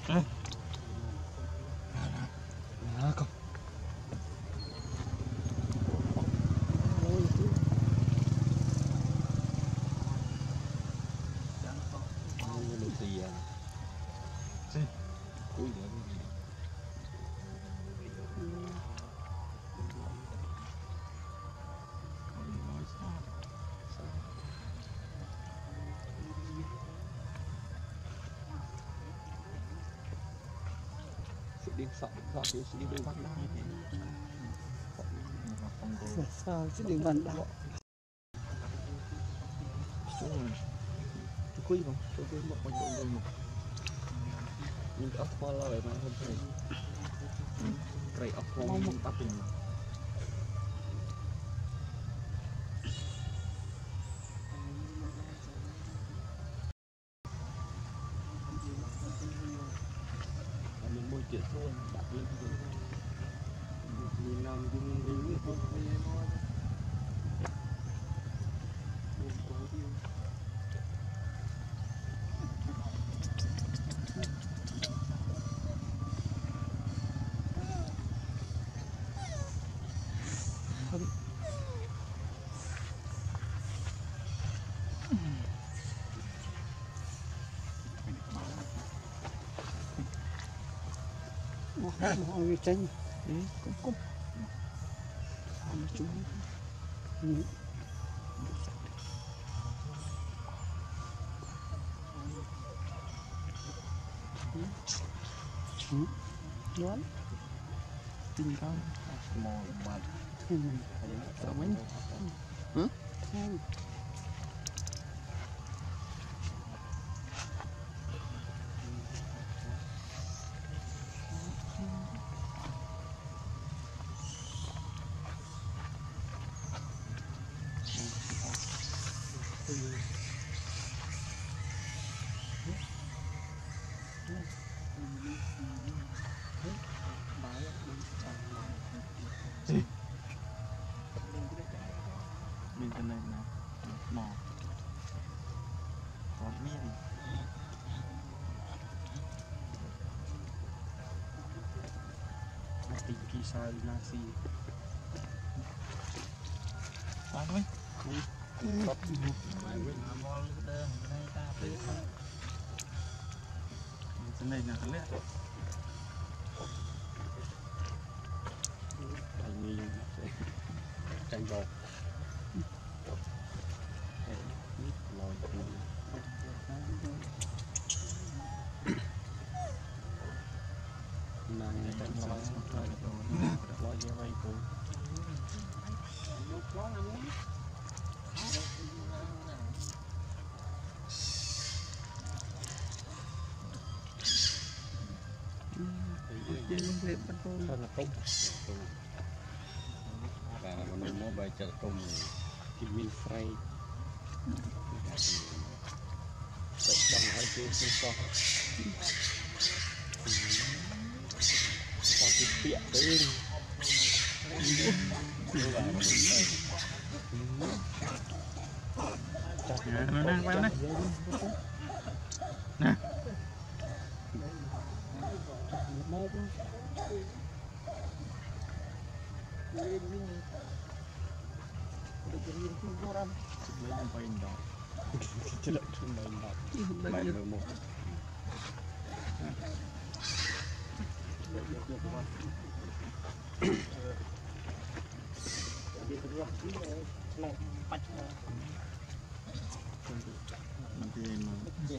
[SPEAKER 2] nè không đi sợ sợ thì sẽ đi đôi bắt
[SPEAKER 3] sao chứ đừng bắn đau
[SPEAKER 2] quý không tôi quý một con trộn luôn nhưng ốc hoa lời mà không thể cây ốc hoa bắt mình môi trường luôn đặt lên mình làm cái mình không
[SPEAKER 3] Ôi tranh cũng cũng chúng đoán tình con mò mặt sao mấy hả
[SPEAKER 2] tí kỳ sao nasi
[SPEAKER 3] bán mấy
[SPEAKER 2] cọp
[SPEAKER 3] cái này là lẽ
[SPEAKER 2] thành như tranh bò lòi nàng này tranh lòi lòi như vậy cũng
[SPEAKER 3] thật là không
[SPEAKER 2] và mình mua bài chợ tôm kim minh fry sẽ bằng hai chữ không có cái tiện đấy
[SPEAKER 3] nó đang quay đây nè
[SPEAKER 2] mấy năm bay đó chứ lại không bay đó bay mười một
[SPEAKER 3] mình thì mà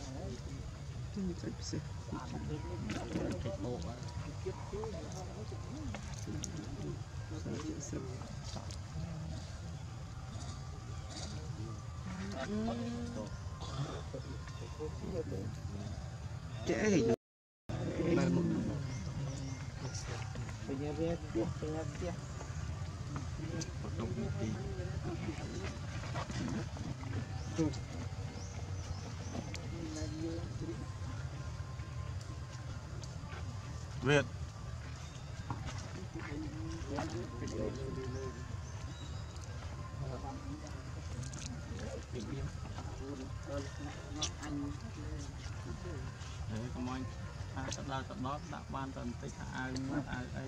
[SPEAKER 1] trẻ thì
[SPEAKER 3] Việt đấy có mọi à tập đào tập đó đã ban tận tích ai ai ấy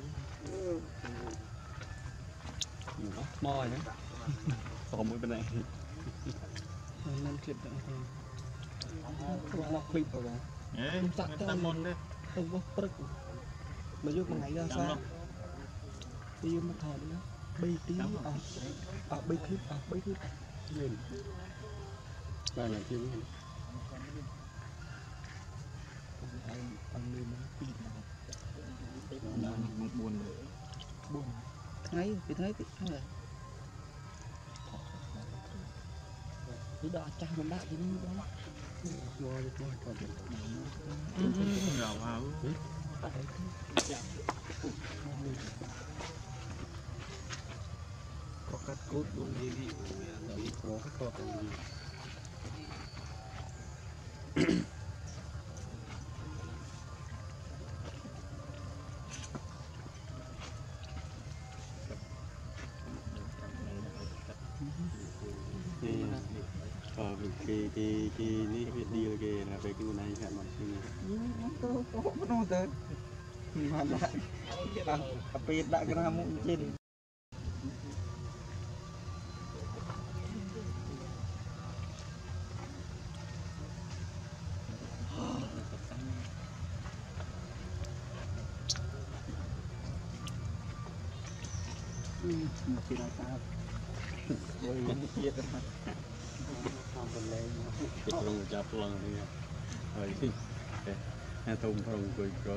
[SPEAKER 2] mồi đấy còn mỗi bên này
[SPEAKER 1] năm clip đó không lọc clip rồi
[SPEAKER 3] đấy tập môn đấy
[SPEAKER 1] không có bật mà vô một ngày ra sao đi mất thời nữa bay tí ở ở bay clip ở bay clip
[SPEAKER 2] lên đây là chứ
[SPEAKER 3] một buồn
[SPEAKER 1] buồn thấy thì thấy cái này cứ đợi cha mình đã thì nó đó
[SPEAKER 2] rồi thôi còn
[SPEAKER 3] gạo vào
[SPEAKER 2] có cắt cốt luôn gì gì có cái cột ờ cái cái cái này biết đi là cái là về cái này sẽ mặc cái
[SPEAKER 1] tôi không có tới mà đã đã bị đã cái nào muốn trên một cái sao rồi những kia đó không còn lên
[SPEAKER 2] cái lồng chập lần đi rồi hai thùng thùng cười rồi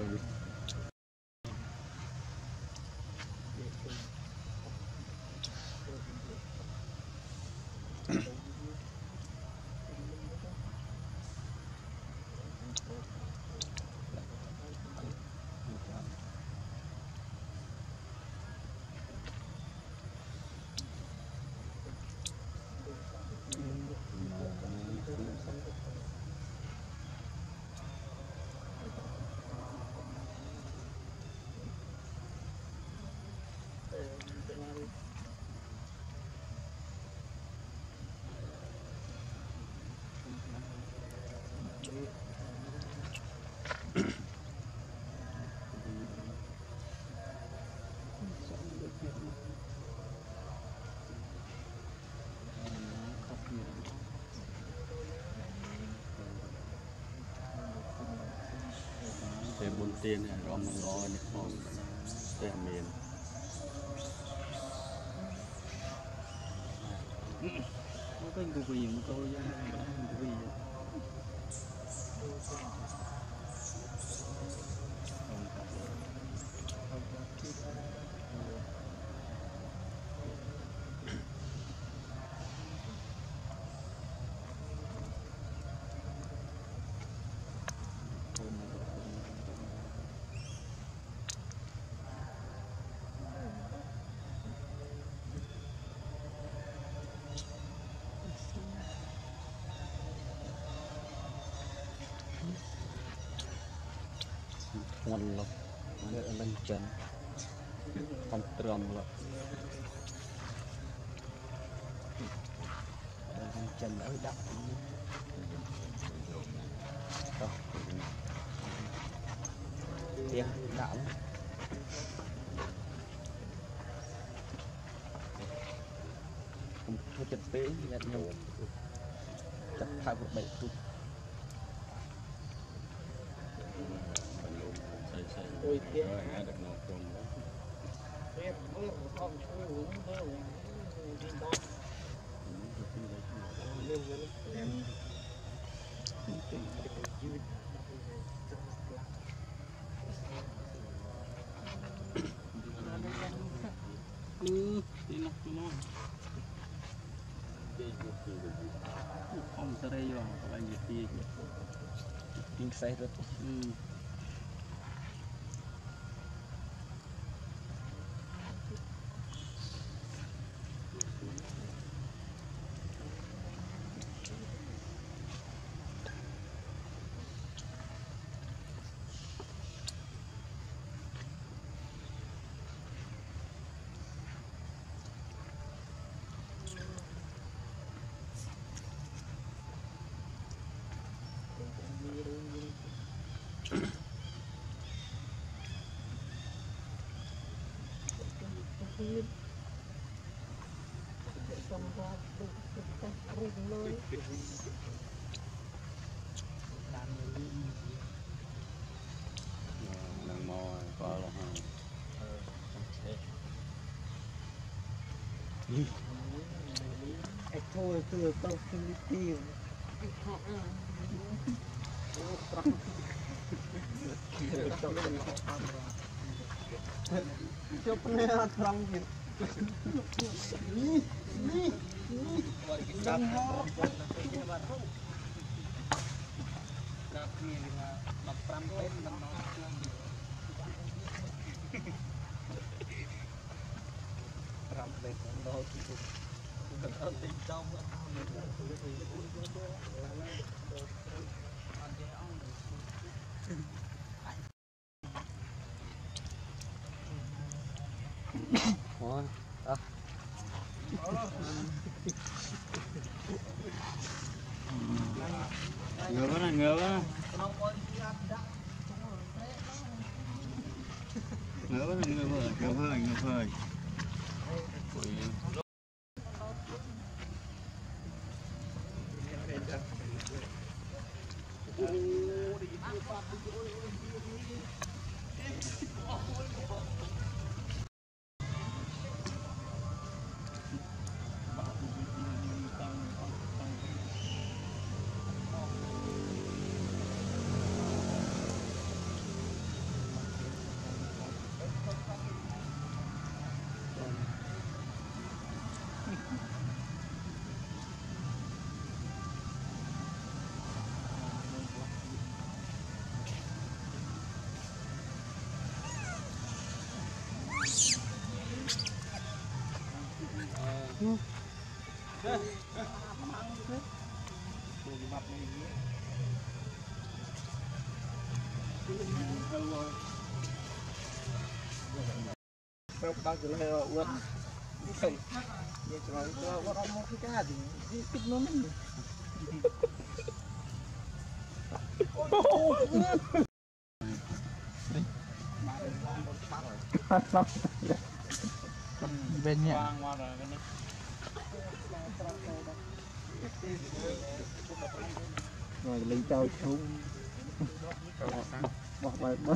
[SPEAKER 3] tiền này rong lo này còn để miền
[SPEAKER 4] có cái cục gì mà tôi cục gì
[SPEAKER 3] ngon lắm lên chân con trầm lắm lên chân ở đắp tiếng đạo không có chất tế nhạt nhau chắc hai một bảy chút
[SPEAKER 5] ôi tiếc
[SPEAKER 3] ai được nó còn
[SPEAKER 5] tiếc tiếc không chui uống thôi đi ba lên lên
[SPEAKER 4] ừ đi nó nó không tới đây rồi các bạn nhiệt đi
[SPEAKER 3] kinh say rất
[SPEAKER 4] ừ
[SPEAKER 3] nàng mò có là hàng
[SPEAKER 2] Ê, thôi từ tao không đi tìm cho pernah terang gitu
[SPEAKER 3] Ôi, à.
[SPEAKER 4] ngứa quá ngứa quá ngứa quá ngứa hơi ngứa hơi ngứa hơi
[SPEAKER 2] Berapa kali lewat buat bukan ya cuma itu orang mau kita hadi dikit momen
[SPEAKER 3] bên nhà
[SPEAKER 2] rồi lấy trâu xuống bỏ bài bớt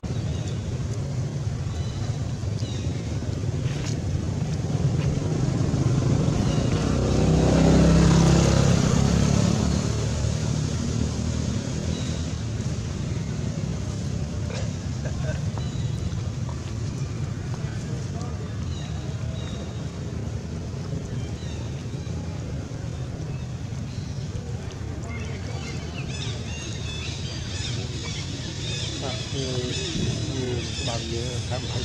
[SPEAKER 3] bao nhiêu khám phá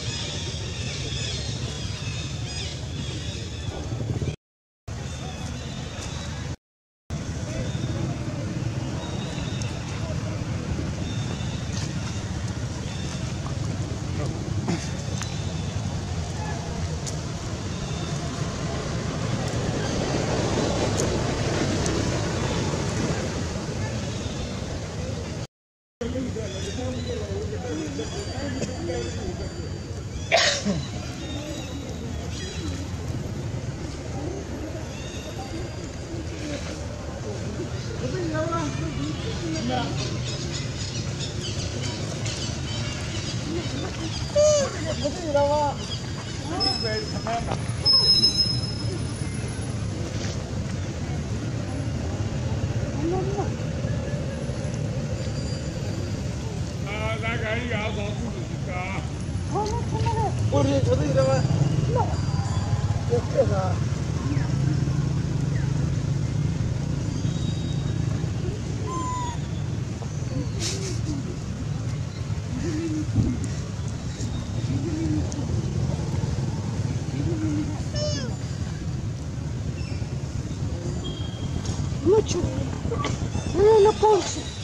[SPEAKER 6] Mucho. No, no puedo.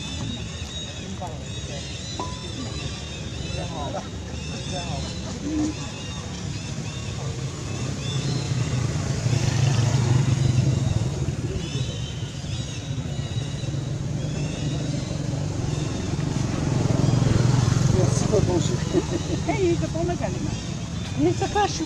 [SPEAKER 6] Ej, to pomaga nie ma. Nie zakaszu.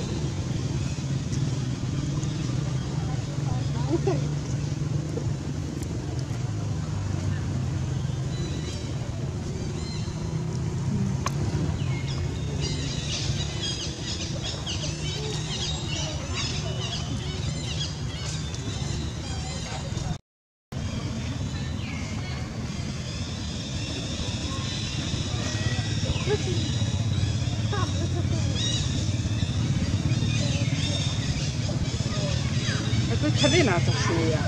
[SPEAKER 6] To trzeba to szuje.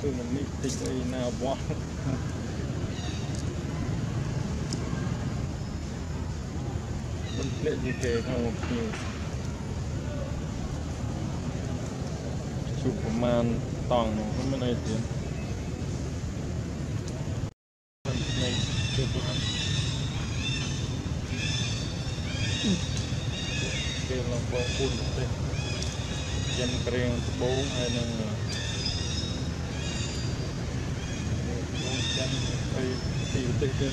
[SPEAKER 3] คือมันนี่ติดไอ้หน้าบอสมันเละยิ่งเกยเข้าคิวชุดประมาณตองหนึ่งก็ไม่ได้เสียในชุดนั้นเกยเราบอกคุณเลยยันเกรียงโบ้ไอ้นั่นยันไปตีตึกตึก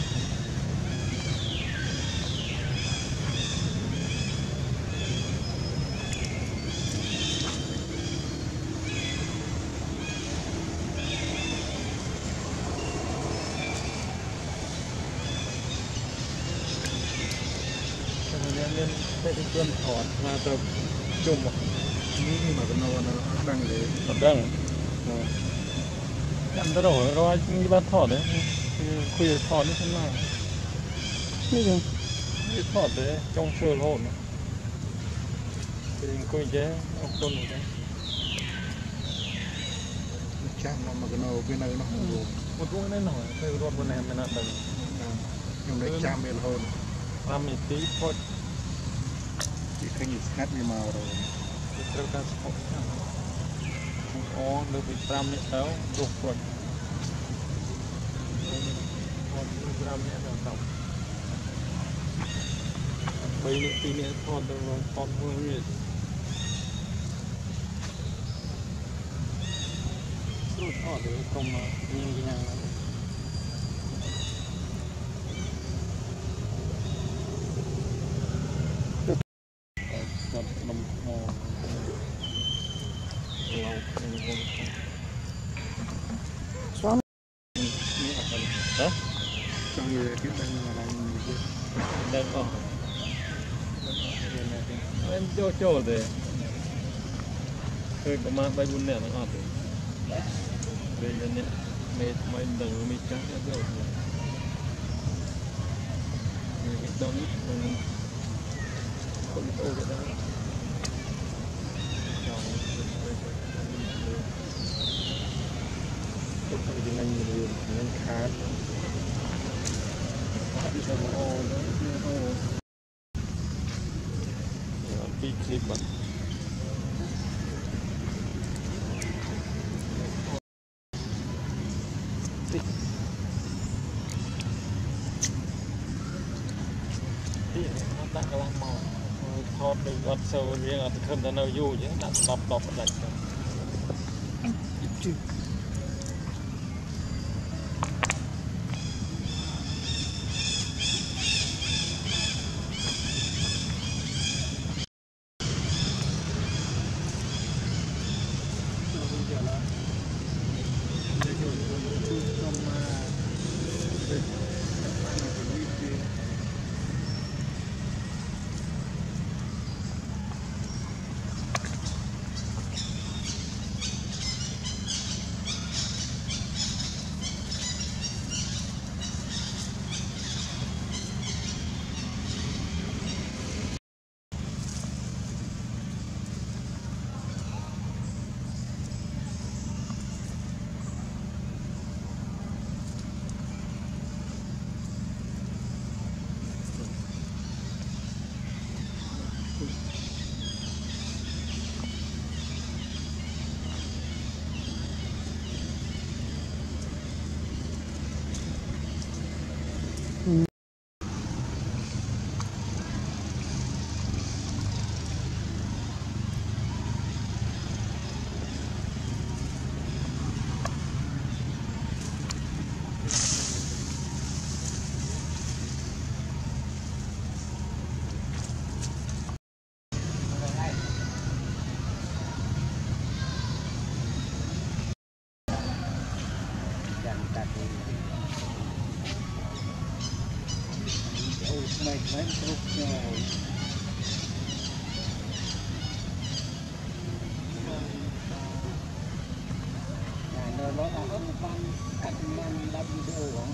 [SPEAKER 3] nên cái cơn thọt mà tập chung mà
[SPEAKER 2] นี่มาเป็นนอนดังเลย
[SPEAKER 3] tập đăng em ta đổi rồi như ban thọt đấy khuya thọt như thế nào
[SPEAKER 6] Bây giờ
[SPEAKER 3] cái thọt đấy trong sườn hồn thì coi chế ông con một cái
[SPEAKER 2] ช่างนอนมาเป็นนอนเป็นนอนอยู่
[SPEAKER 3] một lúc đấy nổi cái rốt bên em bên này đừng
[SPEAKER 2] ยังได้จามเมลโฮน
[SPEAKER 3] làm một tí thôi
[SPEAKER 2] ที่ขยิบคัดมีมาเรา
[SPEAKER 3] ត្រូវការស្ពកអូលើពី5នាក់ទៅរុះព្រុចអត់5នាក់ទៅតាម3នាក់2នាក់ថតទៅថតមួយវាស្រួលថតទៅកុំញ៉ាំញ៉ាំថតនំហោ
[SPEAKER 6] Xóa
[SPEAKER 3] hả?
[SPEAKER 2] trong người cái đang là đang
[SPEAKER 3] Đang có em cho cho để khơi có mang bay buôn nè nó ngọt rồi đây là nè mệt mấy đằng mệt trắng ra rồi cái đó ít còn ô cái đó cái tiếng Anh nhiều tiếng Anh khá đi theo ô đó đi clip bật nó đặt cái lăng màu thọt được gọt sâu riêng ở không thể nào dù chứ đặt đọc đọc đặt
[SPEAKER 4] Mày phải rút rồi. Nó nó nó ban ăn ban làm video hả?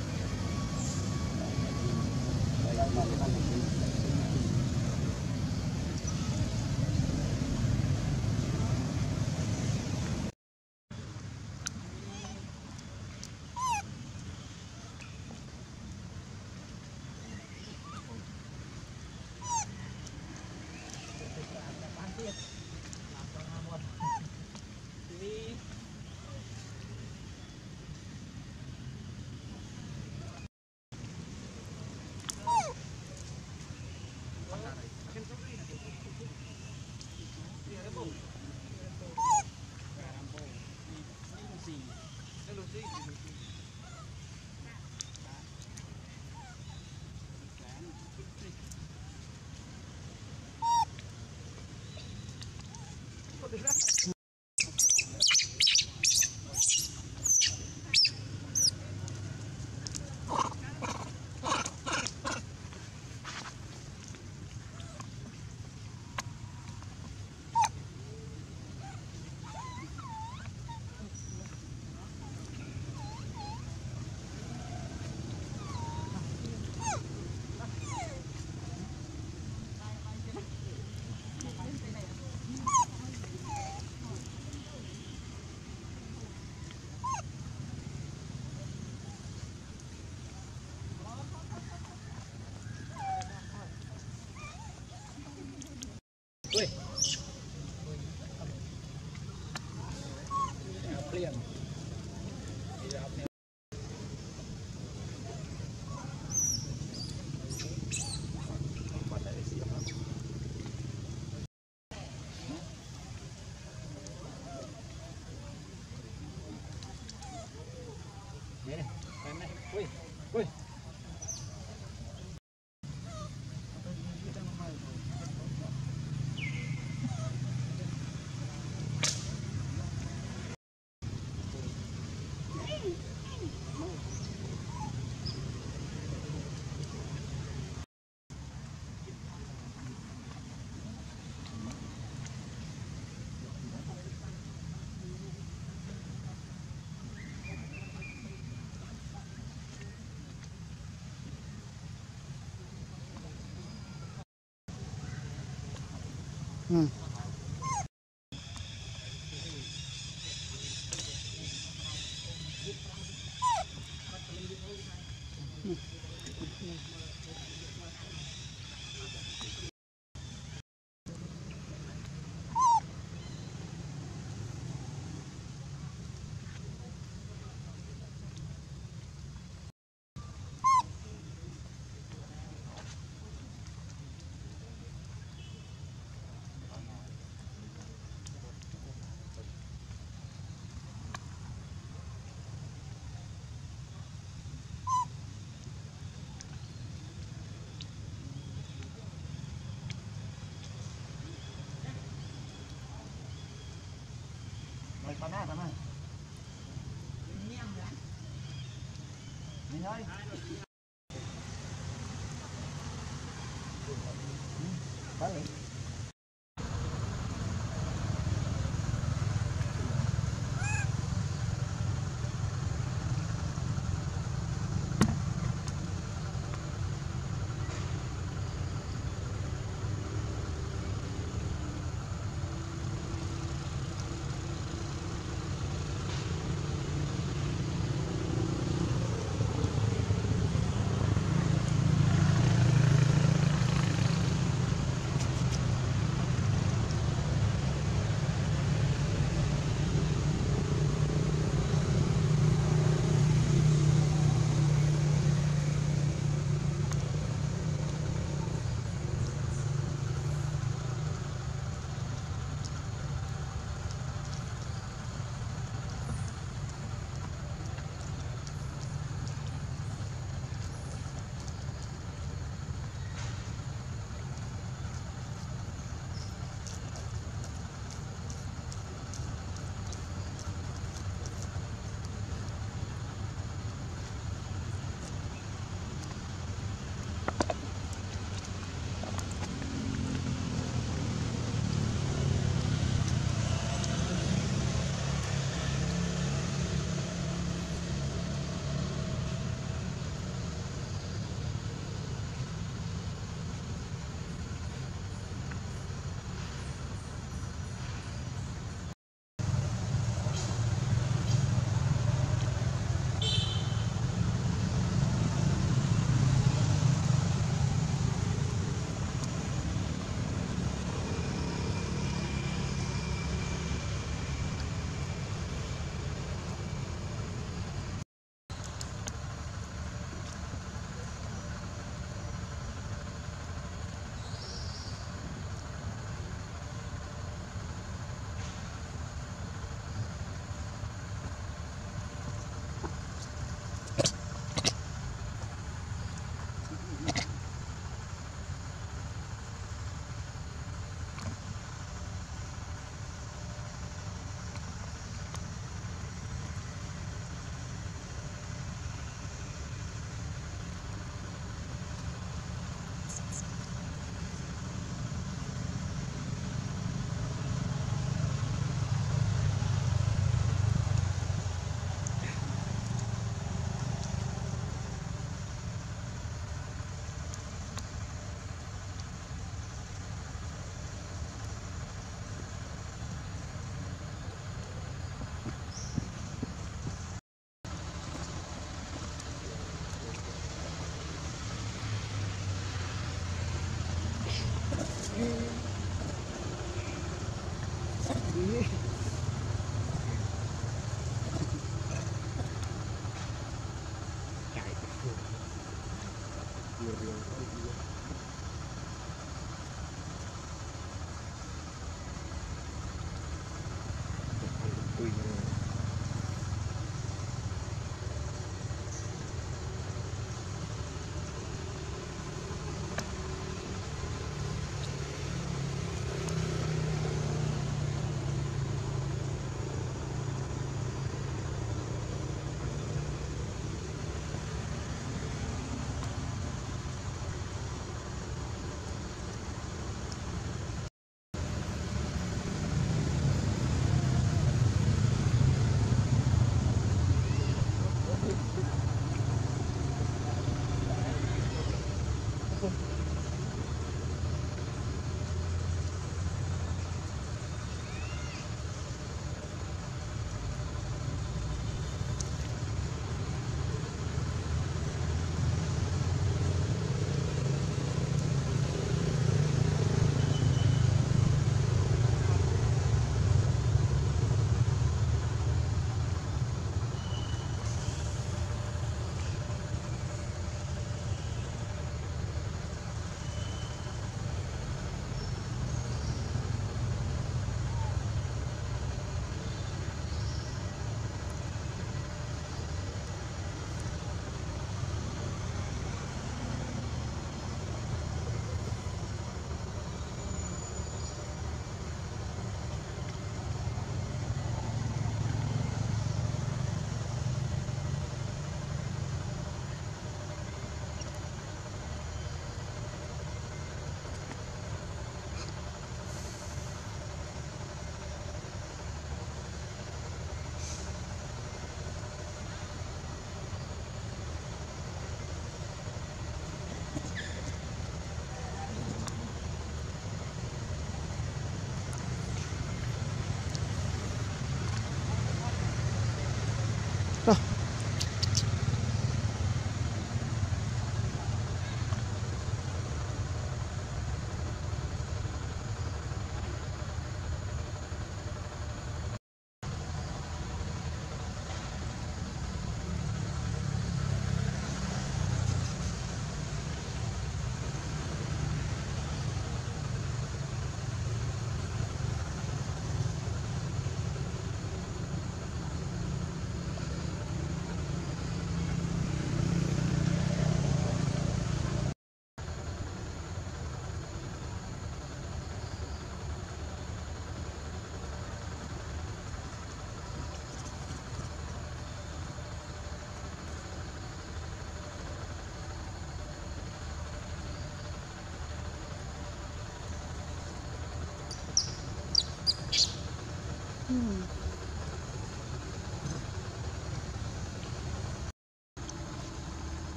[SPEAKER 6] Ừ.
[SPEAKER 1] Mày con á, con ơi. Mình ơi. Balik.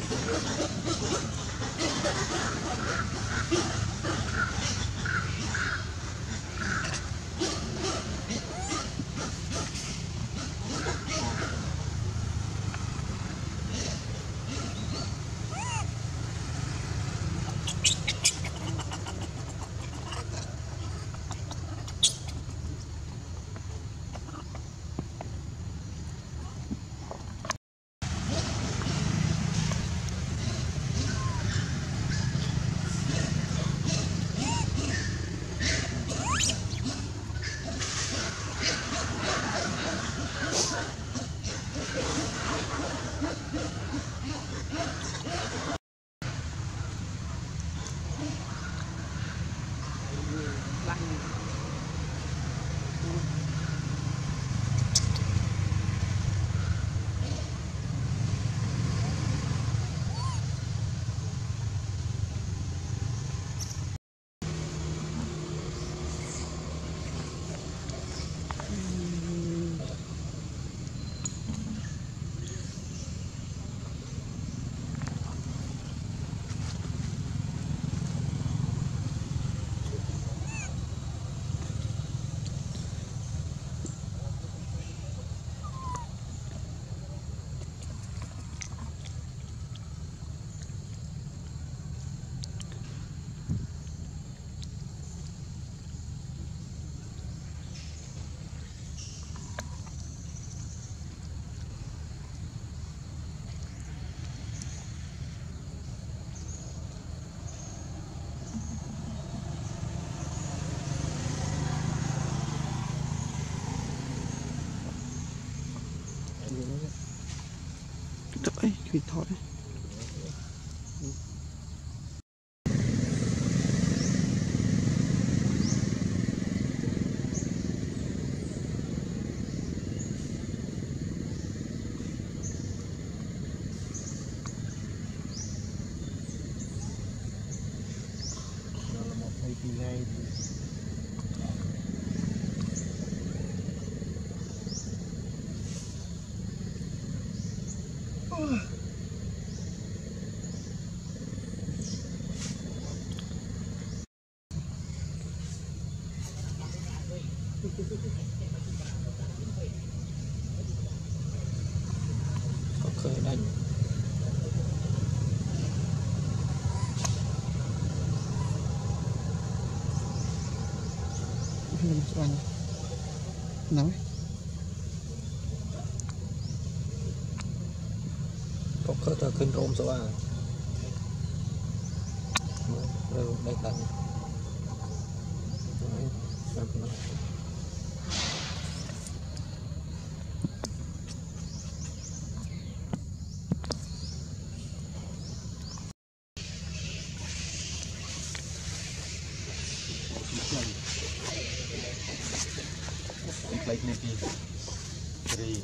[SPEAKER 6] Trời, kỹ thuật đấy.
[SPEAKER 3] Ok đánh
[SPEAKER 6] Nói
[SPEAKER 3] có cơ taขึ้นrôm số à rồi đây đánh
[SPEAKER 1] Like maybe three.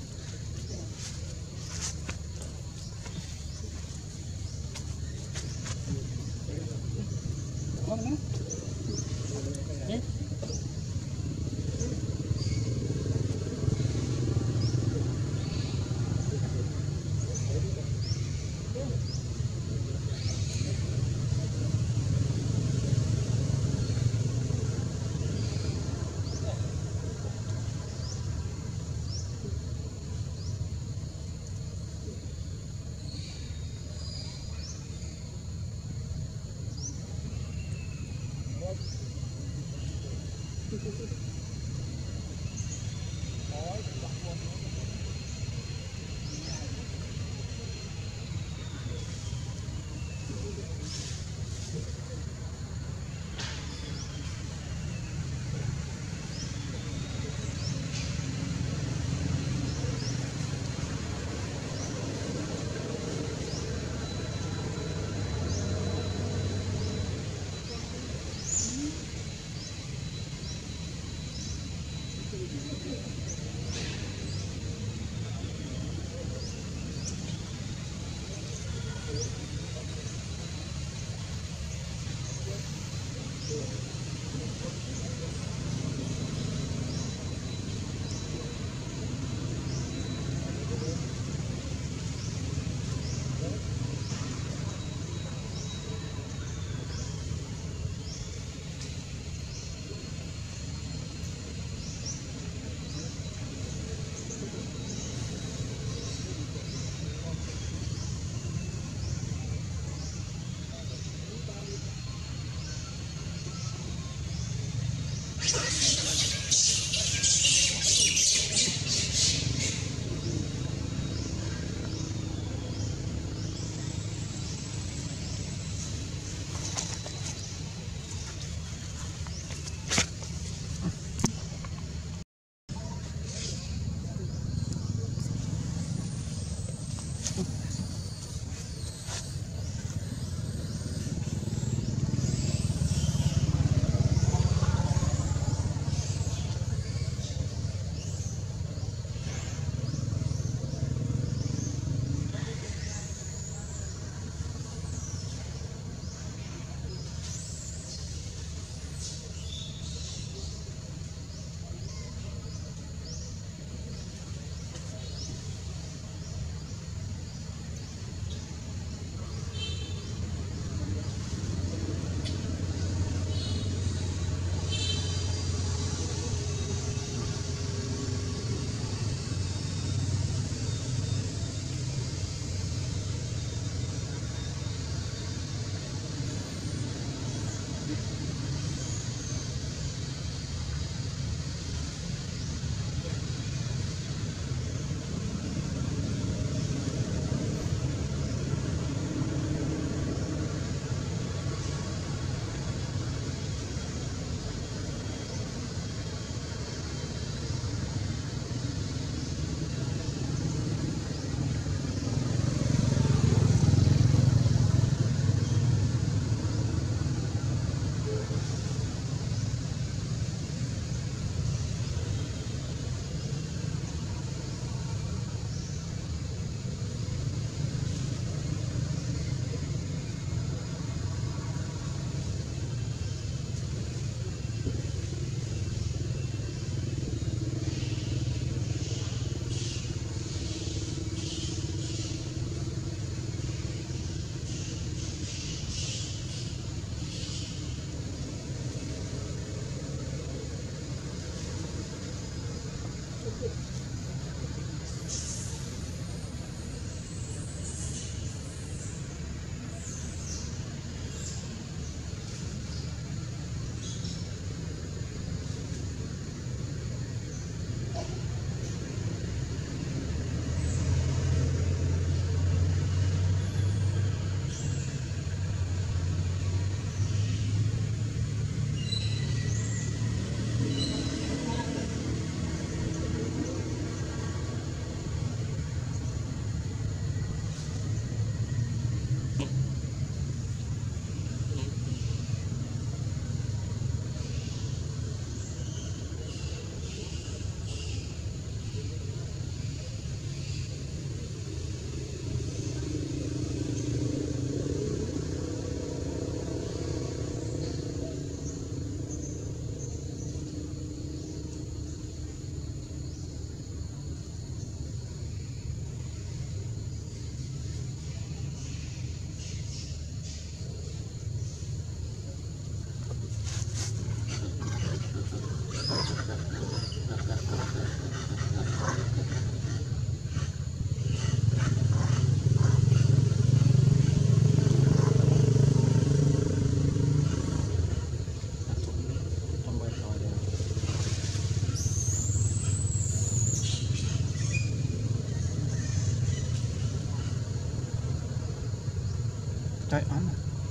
[SPEAKER 6] Chạy ấm.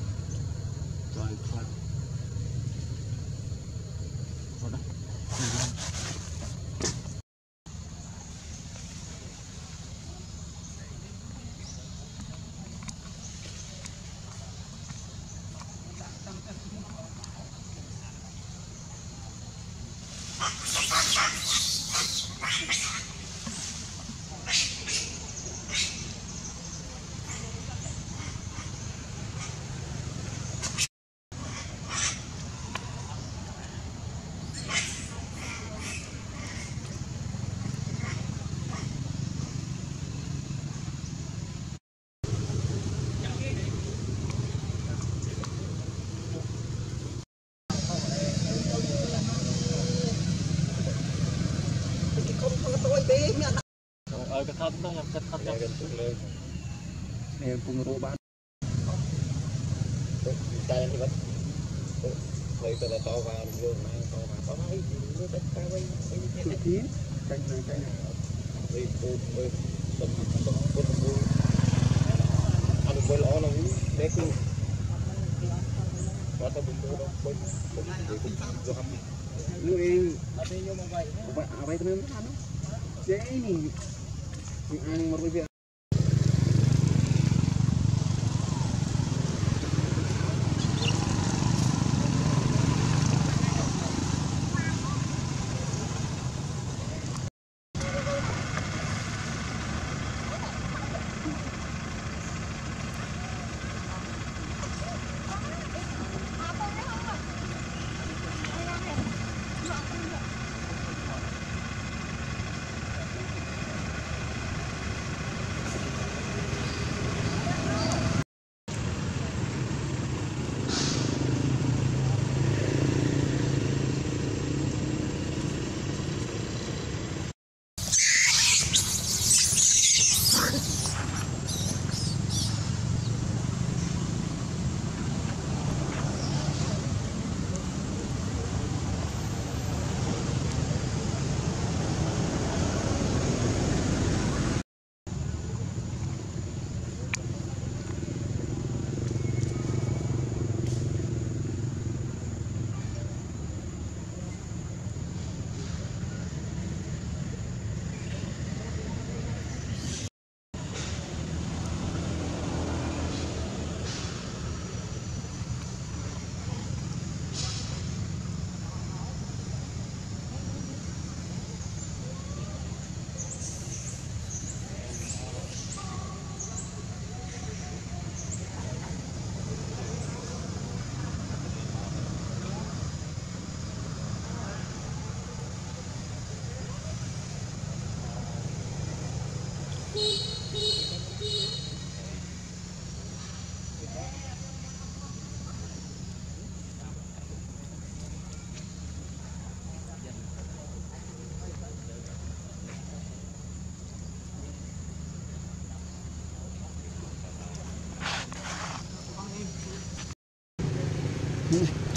[SPEAKER 2] Rồi thôi. Rồi đó.
[SPEAKER 5] Ờ, cái thân đó, cái thân đó.
[SPEAKER 2] Nè, cùng rô bán.
[SPEAKER 1] Tay thì vẫn lấy từ to vào vô này to vào to ấy nó đất cao ấy
[SPEAKER 2] Chút tí, cạnh này, cạnh này.
[SPEAKER 1] đi cô với tầm tầm tầm tầm ăn được lõ nó bé cứ quá tao bụng đó bụng bụng để cũng do hâm
[SPEAKER 2] Người
[SPEAKER 1] ở đây nhưng mà vậy
[SPEAKER 2] apa itu memang anu. Jadi ini yang mau
[SPEAKER 3] Ừ.